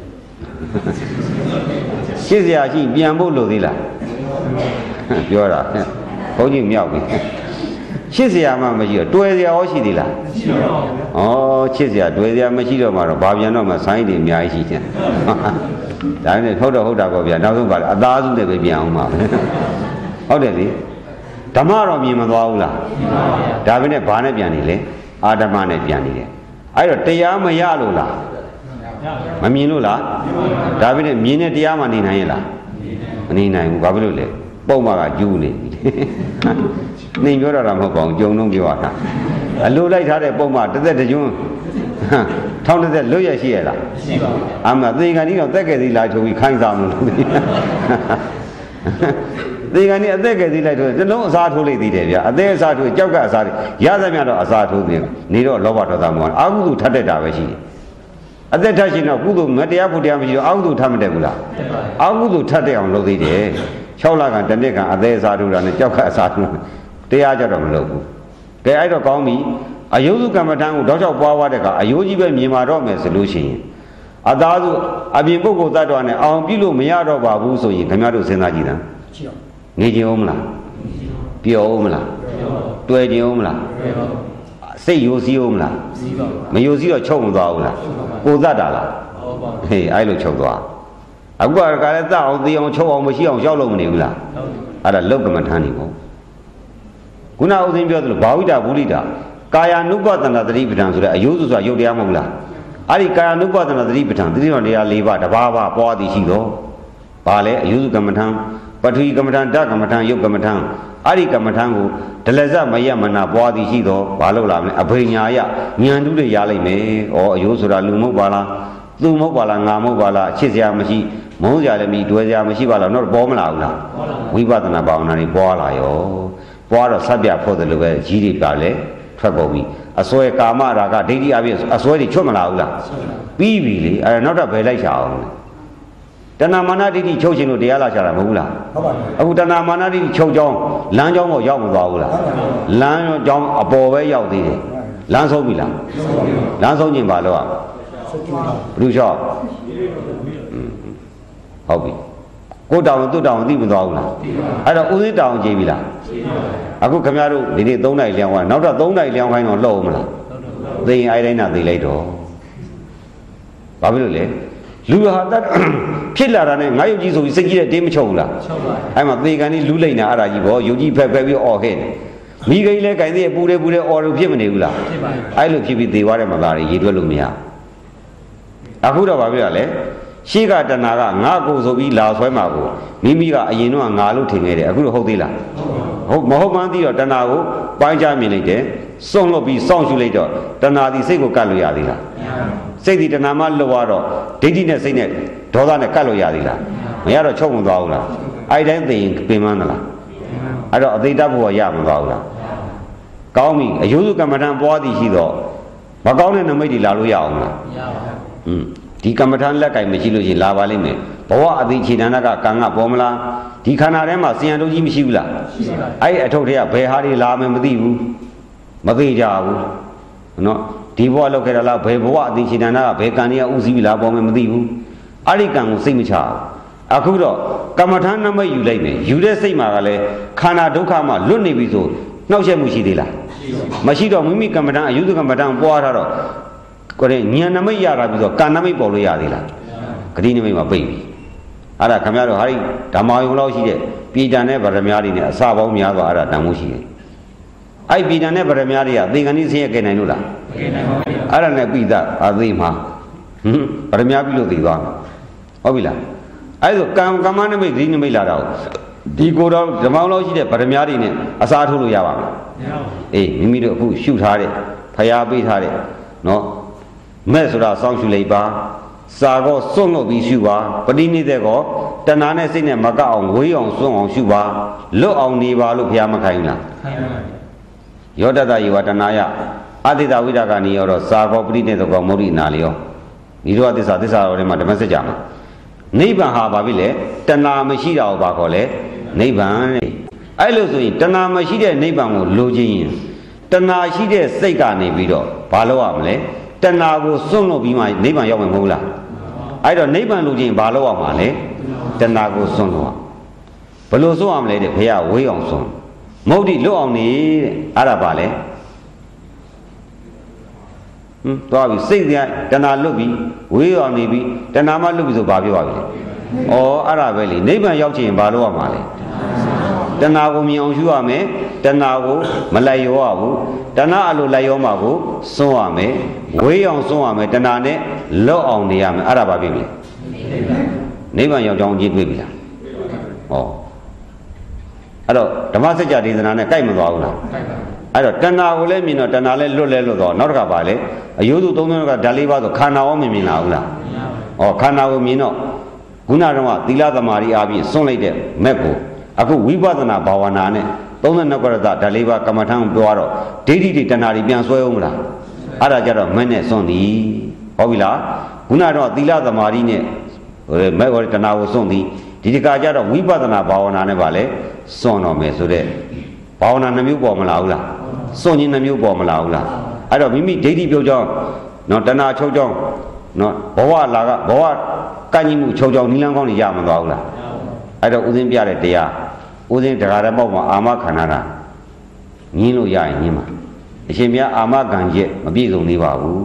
ချစ်စရာရှိပြန်ဖို့လို့သေးလားပြောတာဘုန်းကြီးမြောက်ပြီချစ်စရာမှမရှိတော့တွေ့စရာရောရှိသေးလားမရှိပါဘူးဩချစ်စရာတွေ့စရာမရှိတော့မှတော့ဘာပြန်တော့မှဆိုင်းတွေအများကြီးရှိတယ်ဒါနဲ့ဟုတ်တော့ဟုတ်တာပေါ့ဗျာနောက်ဆုံးပါအသားစုနဲ့ပဲပြန်အောင်ပါပဲဟုတ်တယ်လေဓမ္မတော့မြင်မသွားဘူးလားဒါပဲနဲ့ဘာနဲ့ပြန်နေလဲအာဓမ္မနဲ့ပြန်နေတယ်အဲ့တော့တရားမရလို့လားမမြင်လို့လားဒါပဲနဲ့မြင်တဲ့တရားမှနေနိုင်ရဲ့လားမနေနိုင်ဘူးဘာဖြစ်လို့လဲပုံမှာကယူနေနေပြောတာမဟုတ်ပါဘူးကြုံလုံးပြောတာအလိုလိုက်ထားတဲ့ပုံမှာတစ်သက်တကျွန်းထောင်းတစ်သက်လွတ်ရရှိရလားရှိပါဘူးအမှသေကန်ကြီးတော့တက်ခဲ့သေးလားချုပ်ပြီးခိုင်းစားမလို့သေကန်ကြီးအသက်ကယ်သေးလိုက်တော့တလုံးအစားထိုးလိုက်သေးတယ်ဗျာအသက်အစားထိုးကြောက်ကအစားရသမျှတော့အစားထိုးသေးနေတော့လောဘဒေါသမောဟအာဟုသူထပ်တက်တာပဲရှိတယ်အသက်ထပ်ရှင်တော့ကုသိုလ်မတရားဖို့တရားမရှိတော့အာဟုသူထပ်မတက်ဘူးလားအာဟုသူထပ်တက်အောင်လုပ်သေးတယ်၆လကတစ်နှစ်ကအသက်အစားထိုးတာနဲ့ကြောက်ကအစားထိုးတရားကြတော့မလုပ်ဘူးကဲအဲ့တော့ကောင်းပြီအယုစုကမ္မထံကိုတောက်ချောက်ပွားွားတဲ့ကအယိုးကြီးပဲမြင်မာတော့မယ်ဆိုလို့ရှိရင်အသားစုအပြင်ပုဂ္ဂိုလ်သတ္တဝါနဲ့အောင်ပြုလို့မရတော့ပါဘူးဆိုရင်ခင်ဗျားတို့စဉ်းစားကြည့်တာနေခြင်းအောင်မလားပျော်အောင်မလားတွေ့ခြင်းအောင်မလားစိတ်ယိုစီးအောင်မလားမယိုစီးတော့ချုပ်မသွားဘူးလားကိုသတ်တာလားဟေးအဲ့လိုချုပ်သွားအခုကလည်းသတ်အောင်သိအောင်ချုပ်အောင်မရှိအောင်ရှောက်လို့မနေဘူးလားအဲ့ဒါလုတ်ကမ္မထမ်းနေပေါ့ခုနဥစဉ်ပြောသလိုဘာဝိတာဘူလိတာကာယ ानु ပတနာသတိပဋ္ဌာန်ဆိုတဲ့အယုစုဆိုတာရုပ်တရားမဟုတ်လားအဲ့ဒီကာယ ानु ပတနာသတိပဋ္ဌာန်သတိပဋ္ဌာန်တရား၄ပါးတဘာဘာပွားသည်ရှိတော့ဘာလဲအယုစုကမ္မထမ်းပထဝီကမ္မထံဓာတ်ကမ္မထံယုတ်ကမ္မထံအဲ့ဒီကမ္မထံကိုဒလဇမယမနာပွားသည်ရှိတော့ဘာလို့လာမလဲအဘိညာယဉာဏ်တူးတွေရလိုက်မယ်ဩအယိုးဆိုတာလူမဟုတ်ပါလားသူမဟုတ်ပါလားငါမဟုတ်ပါလားချစ်စရာမရှိမုန်းစရာလည်းမရှိတွေ့စရာမရှိပါလားတော့ပေါ်မလာဘူးလားဝိပဿနာဘာဝနာတွေပွားလာရောပွားတော့ဆက်ပြဖို့တယ်လို့ပဲကြီးတွေကလည်းထွက်ကုန်ပြီအစွဲကာမရာဂဒိဋ္ဌိအပြည့်အစွဲတွေချွတ်မလာဘူးလားပြီးပြီလေအဲ့နောက်တော့ဘယ်လိုက်ရှာအောင်လဲတဏမာနဒိဋ္ဌိချုပ်ခြင်းလို့တရားလာရှာတာမဟုတ်ဘူးလားဟုတ်ပါဘူးအခုတဏမာနဒိဋ္ဌိချုပ်ကြောင်းလမ်းကြောင်းကိုရောက်မသွားဘူးလားလမ်းကြောင်းအပေါ်ပဲရောက်သေးတယ်လမ်းဆုံးပြီလားလမ်းဆုံးခြင်းပါလို့อ่ะဘုရုလျှော့ဟုတ်ပြီကိုတောင်သူ့တောင်သိမသွားဘူးလားအဲ့တော့ဦးစင်းတောင်ကြည့်ပြီလားအခုခင်ဗျားတို့ဒီနေ့၃နိုင်လျောင်းသွားနောက်တော့၃နိုင်လျောင်းခိုင်းတော့လှုပ်မလားသိရင်အဲ့တိုင်းသာသိလိုက်တော့ဘာဖြစ်လို့လဲလူဟာတတ်ဖြစ်လာတာနဲ့ငါယုတ်ကြီးဆိုပြီးစိတ်ကြီးတဲ့တင်းမချုပ်ဘူးလားချုပ်ပါအဲ့မှာသေကန်ကြီးလူးလိုက်နေတာအဲ့ဒါကြီးပေါ့ယုတ်ကြီးဖက်ဖက်ပြီးအော်ခဲ့တယ်မိခိလဲကင်သေးပူတယ်ပူတယ်အော်လို့ဖြစ်မနေဘူးလားဖြစ်ပါဘူးအဲ့လိုဖြစ်ပြီးသေသွားတဲ့မသားတွေရေတွက်လို့မရအခုတော့ဘာဖြစ်ရလဲရှေ့ကတဏှာကငါကိုဆိုပြီးလာဆွဲမှာကိုမိမိကအရင်တော့ငါလို့ထင်ခဲ့တယ်အခုတော့ဟုတ်သေးလားဟုတ်မဟုတ်မှန်းသိတော့တဏှာကိုပိုင်းခြားမြင်လိုက်တယ်စွန့်လွတ်ပြီးစောင့်ရှုလိုက်တော့တဏှာဒီစိတ်ကိုကတ်လို့ရသေးလားစိတ်ဒီတဏှာမှလွတ်သွားတော့ဒိဋ္ဌိနဲ့စိတ်နဲ့ဒေါသနဲ့ကတ်လို့ရသေးလားမရတော့ချုပ်မသွားဘူးလားအဲ့တိုင်းသိရင်ပင်မန်းသလားအဲ့တော့အသိတတ်ဖို့ရမသွားဘူးလားကောင်းပြီအယုစုကမ္မထံပွားသည်ရှိတော့မကောင်းတဲ့နမိတ်တွေလာလို့ရအောင်လားမရပါဘူးဟွန်းဒီကမ္မထံလက်ကင်မရှိလို့ရှိရင်လာပါလိမ့်မယ်ဘဝအသိခြေတဏ္ဍကကံကပေါ်မလားဒီခန္ဓာထဲမှာစင်ရတုကြီးမရှိဘူးလားရှိပါဘူးအဲ့အထုပ်တွေကဘယ်ဟာတွေလာမယ်မသိဘူးမသိကြဘူးနော်ဒီဘဝလောက်ခဲ့တာလားဘယ်ဘဝအသိခြေတဏ္ဍကဘယ်ကံတွေကဥစည်းပြီးလာပေါ်မယ်မသိဘူးအဲ့ဒီကံကိုစိတ်မချအခုတော့ကမ္မထံနမိတ်ယူလိုက်မယ်ယူတဲ့စိတ်မှာကလည်းခန္ဓာဒုက္ခမှလွတ်နေပြီဆိုနှောက်ယှက်မှုရှိသေးလားမရှိတော့မိမိကမ္မထံအယုဒကမ္မထံပွားထားတော့ကိုယ်ဉာဏ်နမိတ်ရတာပြီးတော့ကံနမိတ်ပေါ်လို့ရသေးလားဂတိနမိတ်မှာပိတ်ပြီအဲ့ဒါခင်ဗျားတို့ဟာဒီဓမ္မယုံလောက်ရှိတဲ့ပြည်တန်တဲ့ဗရမများတွေနဲ့အစပေါင်းများစွာအဲ့ဒါတန်မှုရှိတယ်အဲ့ပြည်တန်တဲ့ဗရမများတွေကသင်္ကန်းကြီးဆင်းရဲကြနိုင်လို့လားမကြနိုင်ပါဘူးအဲ့ဒါနဲ့ပြီးသားအသေးမှာဟွန်းဗရမများပြီလို့သိသွားမှာဟုတ်ပြီလားအဲ့ဒါကံကမ္မနမိတ်ဂတိနမိတ်လာတော့ဒီကိုယ်တော်ဓမ္မလောက်ရှိတဲ့ဗရမများတွေနဲ့အစားထိုးလို့ရပါမလားမရပါဘူးအေးမိမိတို့အခုရှုထားတဲ့ဖျားပေးထားတဲ့နော်မဲ့ဆိုတာစောင့်ရှုလိုက်ပါစာကောစွန့်လို့ပြီးရှုပါပဋိနိဒေကောတဏှာနဲ့စိတ်နဲ့မကအောင်ဝေးအောင်စွန့်အောင်ရှုပါလွတ်အောင်နေပါလို့ဘုရားမခိုင်းလားခိုင်းပါဘူးယောတတယေဝတဏှာယအတိတဝိဒကနေရောတော့စာကောပဋိနိဒေကောမௌရိနာလျောဒီတော့သစ္စာသစ္စာတော်ထဲမှာဓမ္မစကြာမှာနိဗ္ဗာန်ဟာဘာဖြစ်လဲတဏှာမရှိတာကိုဘာခေါ်လဲနိဗ္ဗာန်တဲ့အဲ့လိုဆိုရင်တဏှာမရှိတဲ့နိဗ္ဗာန်ကိုလိုချင်ရင်တဏှာရှိတဲ့စိတ်ကနေပြီးတော့ဘာလုပ်ရမလဲတဏှာကိုစွန့်လို့ပြီးမှနိဗ္ဗာန်ရောက်မှာမဟုတ်လားအဲ့တော့နိဗ္ဗာန်လိုချင်ဘာလုပ်ရမှာလဲတဏှာကိုစွန့်လို့ဘယ်လိုစွန့်ရမလဲတဲ့ဘုရားဝေးအောင်စွန့်မဟုတ်ဒီလွတ်အောင်နေတဲ့အဲ့ဒါပါလေဟွန်းသွားပြီစိတ်ကတဏှာလွတ်ပြီဝေးအောင်နေပြီတဏှာမှလွတ်ပြီဆိုဘာပြောရပြီလဲဩအဲ့ဒါပဲလေနိဗ္ဗာန်ရောက်ချင်ဘာလုပ်ရမှာလဲတဏှာကိုမြင်အောင်ရှုရမယ်တဏှာကိုမလိုက်ရောရဘူးတဏှာအလိုလိုက်ရောမှာကိုစွန့်ရမယ်ဝေးအောင်စွန့်ရမယ်တဏှာနဲ့လွတ်အောင်နေရမယ်အဲ့ဒါဘာဖြစ်လဲနိဗ္ဗာန်ရောက်ကြောင်းကြည့်တွေ့ပြီလားဟောအဲ့တော့ဓမ္မစကြာဒေသနာနဲ့ကိုက်မသွားဘူးလားအဲ့တော့တဏှာကိုလည်းမြင်တော့တဏှာလည်းလွတ်လဲလွတ်တော့နောက်တစ်ခါပါလေအယုဒ္ဓသုံးသုံးကဓာတ်လေးပါဆိုခန္ဓာရောမမြင်လာဘူးလားဩခန္ဓာကိုမြင်တော့ခုနကတော့သီလသမารီအပြင်စွန့်လိုက်တဲ့မက်ကိုအခုဝိပဿနာဘာဝနာနဲ့သုံးသနောက်ကရတဓာတ်လေးပါကမ္မထံပြောတော့ဒိဋ္ဌိတွေတဏှာတွေပြန်ဆွဲအောင်မလားအဲ့ဒါကြတော့မက်နဲ့စွန့်သည်ဟုတ်ပြီလားခုနတော့သီလသမารီနဲ့ဟိုမက်ကိုတဏှာကိုစွန့်သည်ဒီတခါကျတော့ဝိပဿနာဘာဝနာနဲ့ပါလေစွန့်တော့မယ်ဆိုတဲ့ဘာဝနာနှမျိုးပေါ်မလာဘူးလားစွန့်ခြင်းနှမျိုးပေါ်မလာဘူးလားအဲ့တော့မိမိဒိဋ္ဌိပြုတ်ကြောင်းနော်တဏှာချုပ်ကြောင်းနော်ဘဝလာကဘဝကန့်ကြီးမှုချုပ်ကြောင်းနိလန်းကောင်းတွေရမသွားဘူးလားအဲ့တော့ဥစဉ်ပြတဲ့တရားဥစဉ်တရားတဲ့ပေါ့မှာအာမခန္ဓာတာညင်းလို့ရရင်ညင်းမှာအရှင်မြတ်အာမခံချက်မပြည့်စုံသေးပါဘူး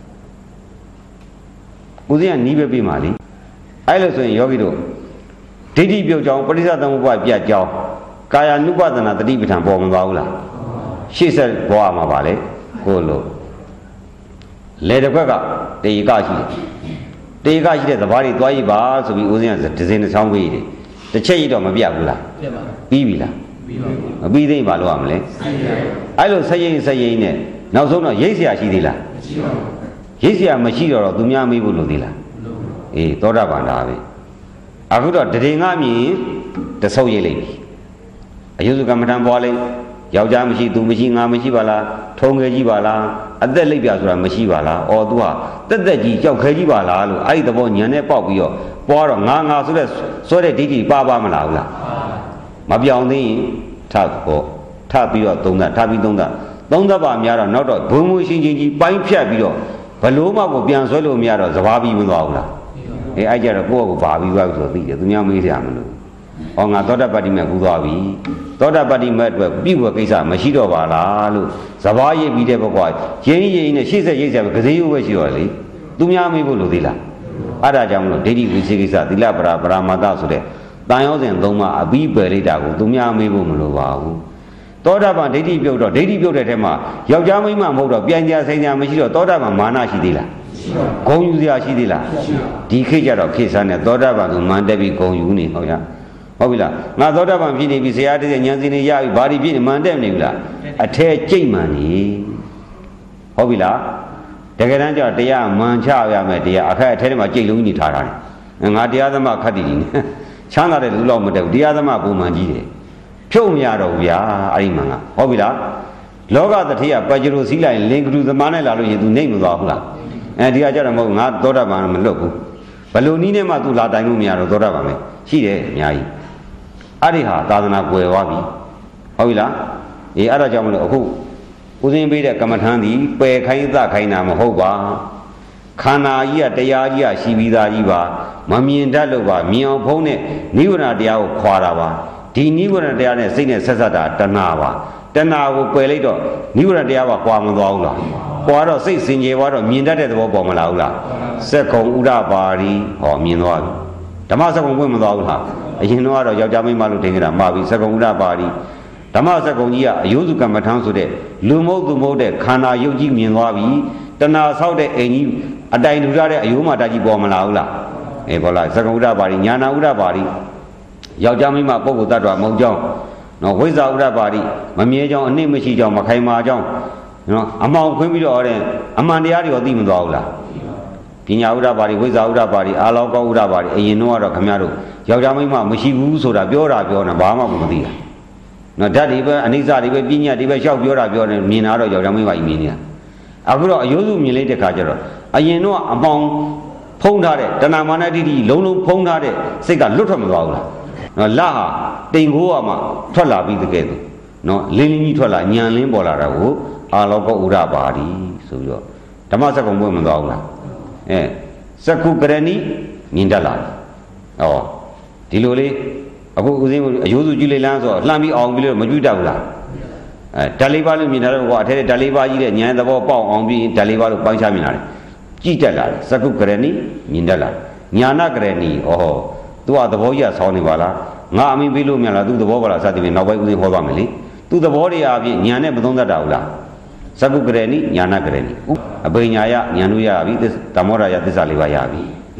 ဥစဉ်ကနီးပဲပြီးမှလीအဲ့လိုဆိုရင်ယောဂီတို့ဒိဋ္ဌိပြုတ်ကြောင်းပရိစ္ဆေသမုပ္ပါပြတ်ကြောင်းကာယ ानु ပဒနာတတိပဋ္ဌာန်ပေါ်မသွားဘူးလားရှေ့ဆက်ဘဝမှာပါလေကိုလို့လေတစ်ခွက်ကတေကရှိတယ်တေကရှိတဲ့သဘာဝတွေသွားရည်ပါဆိုပြီးဦးဇင်းကဒဇင်းတစ်ချောင်းပေးတယ်တစ်ချက်ရတော့မပြတ်ဘူးလားပြတ်ပါပြီးပြီလားပြီးပါဘူးမပြီးသေးဘာလို့ရမလဲအဲ့လိုဆက်ရင်ဆက်ရင်နဲ့နောက်ဆုံးတော့ရိတ်เสียရှိသေးလားမရှိပါဘူးရိတ်เสียမရှိတော့သူများမေးဖို့လို့သေးလားအေးသောတာပန်တာပဲအခုတော့တရင်ကမြင်တဆုပ်ရိတ်လိုက်ပြီအယုဇကမ္မထံပွားလိုက်ယောက်ျားမရှိသူမရှိငါမရှိပါလားထုံငယ်ကြီးပါလားအသက်လိပ်ပြဆိုတာမရှိပါလားအော်သူဟာတက်တက်ကြီးကြောက်ခဲကြီးပါလားလို့အဲ့ဒီသဘောညံနဲ့ပေါက်ပြီးတော့ပွားတော့ငါငါဆိုတဲ့စွဲတဲ့ဒိဋ္ဌိပါပါမလားဘူးလားမပြောင်းသေးရင်ထဖို့ထပြီးတော့သုံးသပ်ထပြီးသုံးသပ်သုံးသပ်ပါများတော့နောက်တော့ဘုံဘုံရှင်းချင်းကြီးပိုင်းဖြတ်ပြီးတော့ဘလို့မှကိုပြန်ဆွဲလို့မရတော့စဘာပြီးမသွားဘူးလားအေးအဲ့ကြတော့ကိုယ့်ကိုဘာပြီးသွားဆိုသိတယ်သူများမေးကြမလို့ဟောငါသောတာပတ္တိမဲ့ကူသွားပြီသောတာပတ္တိမဲ့အတွက်ပြုဝကိစ္စမရှိတော့ပါလားလို့စဘာရိပ်ပြီးတဲ့ဘကွာရင်းရင်းနဲ့ရှေ့ဆက်ရိပ်ဆက်ကစေးရိုးပဲရှိတော့လေသူများမေးဖို့လို့သေးလားအဲ့ဒါကြောင့်မလို့ဒိဋ္ဌိဝိသေကိစ္စသီလပရာပရာမတဆိုတဲ့တန်ရောစဉ်သုံးပါအပြီးပယ်လိုက်တာကိုသူများမေးဖို့မလိုပါဘူးသောတာပန်ဒိဋ္ဌိပြုတ်တော့ဒိဋ္ဌိပြုတ်တဲ့ထဲမှာယောက်ျားမိန်းမမဟုတ်တော့ပြန်ကြဆိုင်ကြမရှိတော့သောတာပန်မာနရှိသေးလားဂုံယူစရာရှိသေးလားဒီခေတ်ကြတော့ခေတ်ဆန်းနဲ့သောတာပန်ဆိုမန်တက်ပြီးဂုံယူနေဟောရဟုတ်ပြီလားငါသောတာပန်ဖြစ်နေပြီဆရာတည်းဉာဏ်စင်နေရပြီဘာဒီဖြစ်နေမှန်တက်နေဘူးလားအထဲကြိတ်မှန်နေဟုတ်ပြီလားတကယ်တမ်းကျတရားမှန်ချရမယ်တရားအခက်အထဲထဲမှာကြိတ်လုံးကြီးထားတာငါတရားသမားခတ်တည်နေချမ်းသာတဲ့လူလောက်မတက်ဘူးတရားသမားပုံမှန်ကြီးတယ်ဖြုတ်မရတော့ဘူးဗျာအဲ့ဒီမှန်ကဟုတ်ပြီလားလောကတထေးကပัจจุစီးလိုက်လင်္ကတူသမားနဲ့လာလို့ရင် तू နှိမ့်မသွားဘူးလားအဲဒီကကြတော့မဟုတ်ငါသောတာပန်မလွတ်ဘူးဘယ်လိုနည်းနဲ့မှ तू လာတိုင်လို့မရတော့သောတာပန်ပဲရှိတယ်အများကြီးအဲ့ဒီဟာသာသနာကွယ်သွားပြီဟုတ်ပြီလားအေးအဲ့ဒါကြောင့်မလို့အခုဦးစင်းပေးတဲ့ကမ္မထံသည်ပယ်ခိုင်းသခိုင်းတာမဟုတ်ပါခန္ဓာကြီးကတရားကြီးကရှိပြီးသားကြီးပါမမြင်တတ်လို့ပါမြင်အောင်ဖုံးတဲ့နိဗ္ဗာန်တရားကိုခွာတာပါဒီနိဗ္ဗာန်တရားနဲ့စိတ်နဲ့ဆက်ဆက်တာတဏှာပါတဏှာကိုပယ်လိုက်တော့နိဗ္ဗာန်တရားကခွာမသွားဘူးလားခွာတော့စိတ်စင်ကြယ်သွားတော့မြင်တတ်တဲ့သဘောပေါ်မလာဘူးလားစက္ကုံဥဒ္ဒပါရီဟောမြင်သွားပြီဓမ္မစက္ကုံပွင့်မသွားဘူးလားအရင်တော့ယောက်ျားမိန်းမလို့ထင်ကြတာမှာပြီစက္ကုံဥဒ္ဒပါရီဓမ္မစက္ကုံကြီးကအယုစုကမ္မထံဆိုတဲ့လူမဟုတ်သူမဟုတ်တဲ့ခန္ဓာယုတ်ကြီးမြင်သွားပြီတဏှာဆောက်တဲ့အိမ်ကြီးအတိုင်ထူထားတဲ့အယုမတာကြီးပေါ်မလာဘူးလားအေးပေါ်လာစက္ကုံဥဒ္ဒပါရီညာနာဥဒ္ဒပါရီယောက်ျားမိန်းမပုဂ္ဂိုလ်တ attva မဟုတ်ကြောင်းနော်ဝိဇ္ဇာဥဒ္ဒပါရီမမြဲကြောင်းအနစ်မရှိကြောင်းမခိုင်မာကြောင်းနော်အမောင်ခွင်းပြီးတော့တဲ့အမှန်တရားတွေရောသိမသွားဘူးလားပညာဥဒ္ဒပါရီဝိဇ္ဇာဥဒ္ဒပါရီအာလောကောဥဒ္ဒပါရီအရင်တော့ကတော့ခင်ဗျားတို့ယောက်ျားမိန်းမမရှိဘူးဆိုတာပြောတာပြောနေဘာမှမသိတာနော်ဓာတ်တွေပဲအနိစ္စတွေပဲပညာတွေပဲရှောက်ပြောတာပြောနေမြင်တာတော့ယောက်ျားမိန်းမကြီးမြင်နေတာအခုတော့အယုစုမြင်လိုက်တဲ့ခါကျတော့အရင်တော့အမောင်ဖုံးထားတဲ့တဏမာနတိတိလုံးလုံးဖုံးထားတဲ့စိတ်ကလွတ်ထွက်မသွားဘူးလားနော်လက်ဟာတိမ်ခိုးရမှထွက်လာပြီးတကယ်သူနော်လင်းလင်းကြီးထွက်လာညံလင်းပေါ်လာတာကိုအာလောကောဥဒ္ဒပါရီဆိုပြီးတော့ဓမ္မစက္ကုံပွင့်မသွားဘူးလားအဲစက္ခုကရဏီမြင်တတ်လာတယ်ဟောဒီလိုလေးအခုဦးစင်းအယိုးစုကြည့်လိုက်လမ်းဆိုတော့လှမ်းပြီးအောင်ပြီးလို့မကြည့်တတ်ဘူးလားအဲဓာတ်လေးပါလို့မြင်တာတော့ကွာအထဲဓာတ်လေးပါကြီးတဲ့ဉာဏ်သဘောပေါက်အောင်ပြီးဓာတ်လေးပါလို့ပိုင်းခြားမြင်လာတယ်ကြည့်တတ်လာတယ်စက္ခုကရဏီမြင်တတ်လာညာနာကရဏီဩသူကသဘောကြီးဆောင်းနေပါလားငါအမင်းပေးလို့မြန်လားသူသဘောပါလားစသဖြင့်နောက်ပိုင်းဦးစင်းဟောသွားမယ်လေသူသဘောတွေအပြင်ညာနဲ့မသုံးတတ်တာဘူးလားစက္ခုကရဏီညာနာကရဏီအပိညာယညာလို့ရပြီဓမ္မောရာယသစ္စာလေးပါရပြီ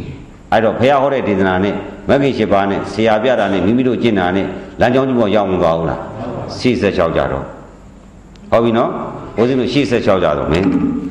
အဲ့တော့ဘုရားဟောတဲ့ဒေသနာနဲ့မဂ္ဂင်၈ပါးနဲ့ဆရာပြတာနဲ့မိမိတို့ကျင့်တာနဲ့လမ်းကြောင်းကြီးပေါ်ရောက်မသွားဘူးလားရှေ့ဆက်လျှောက်ကြတော့ဟုတ်ပြီနော်ဘုရားရှင်တို့ရှေ့ဆက်လျှောက်ကြတော့မင်း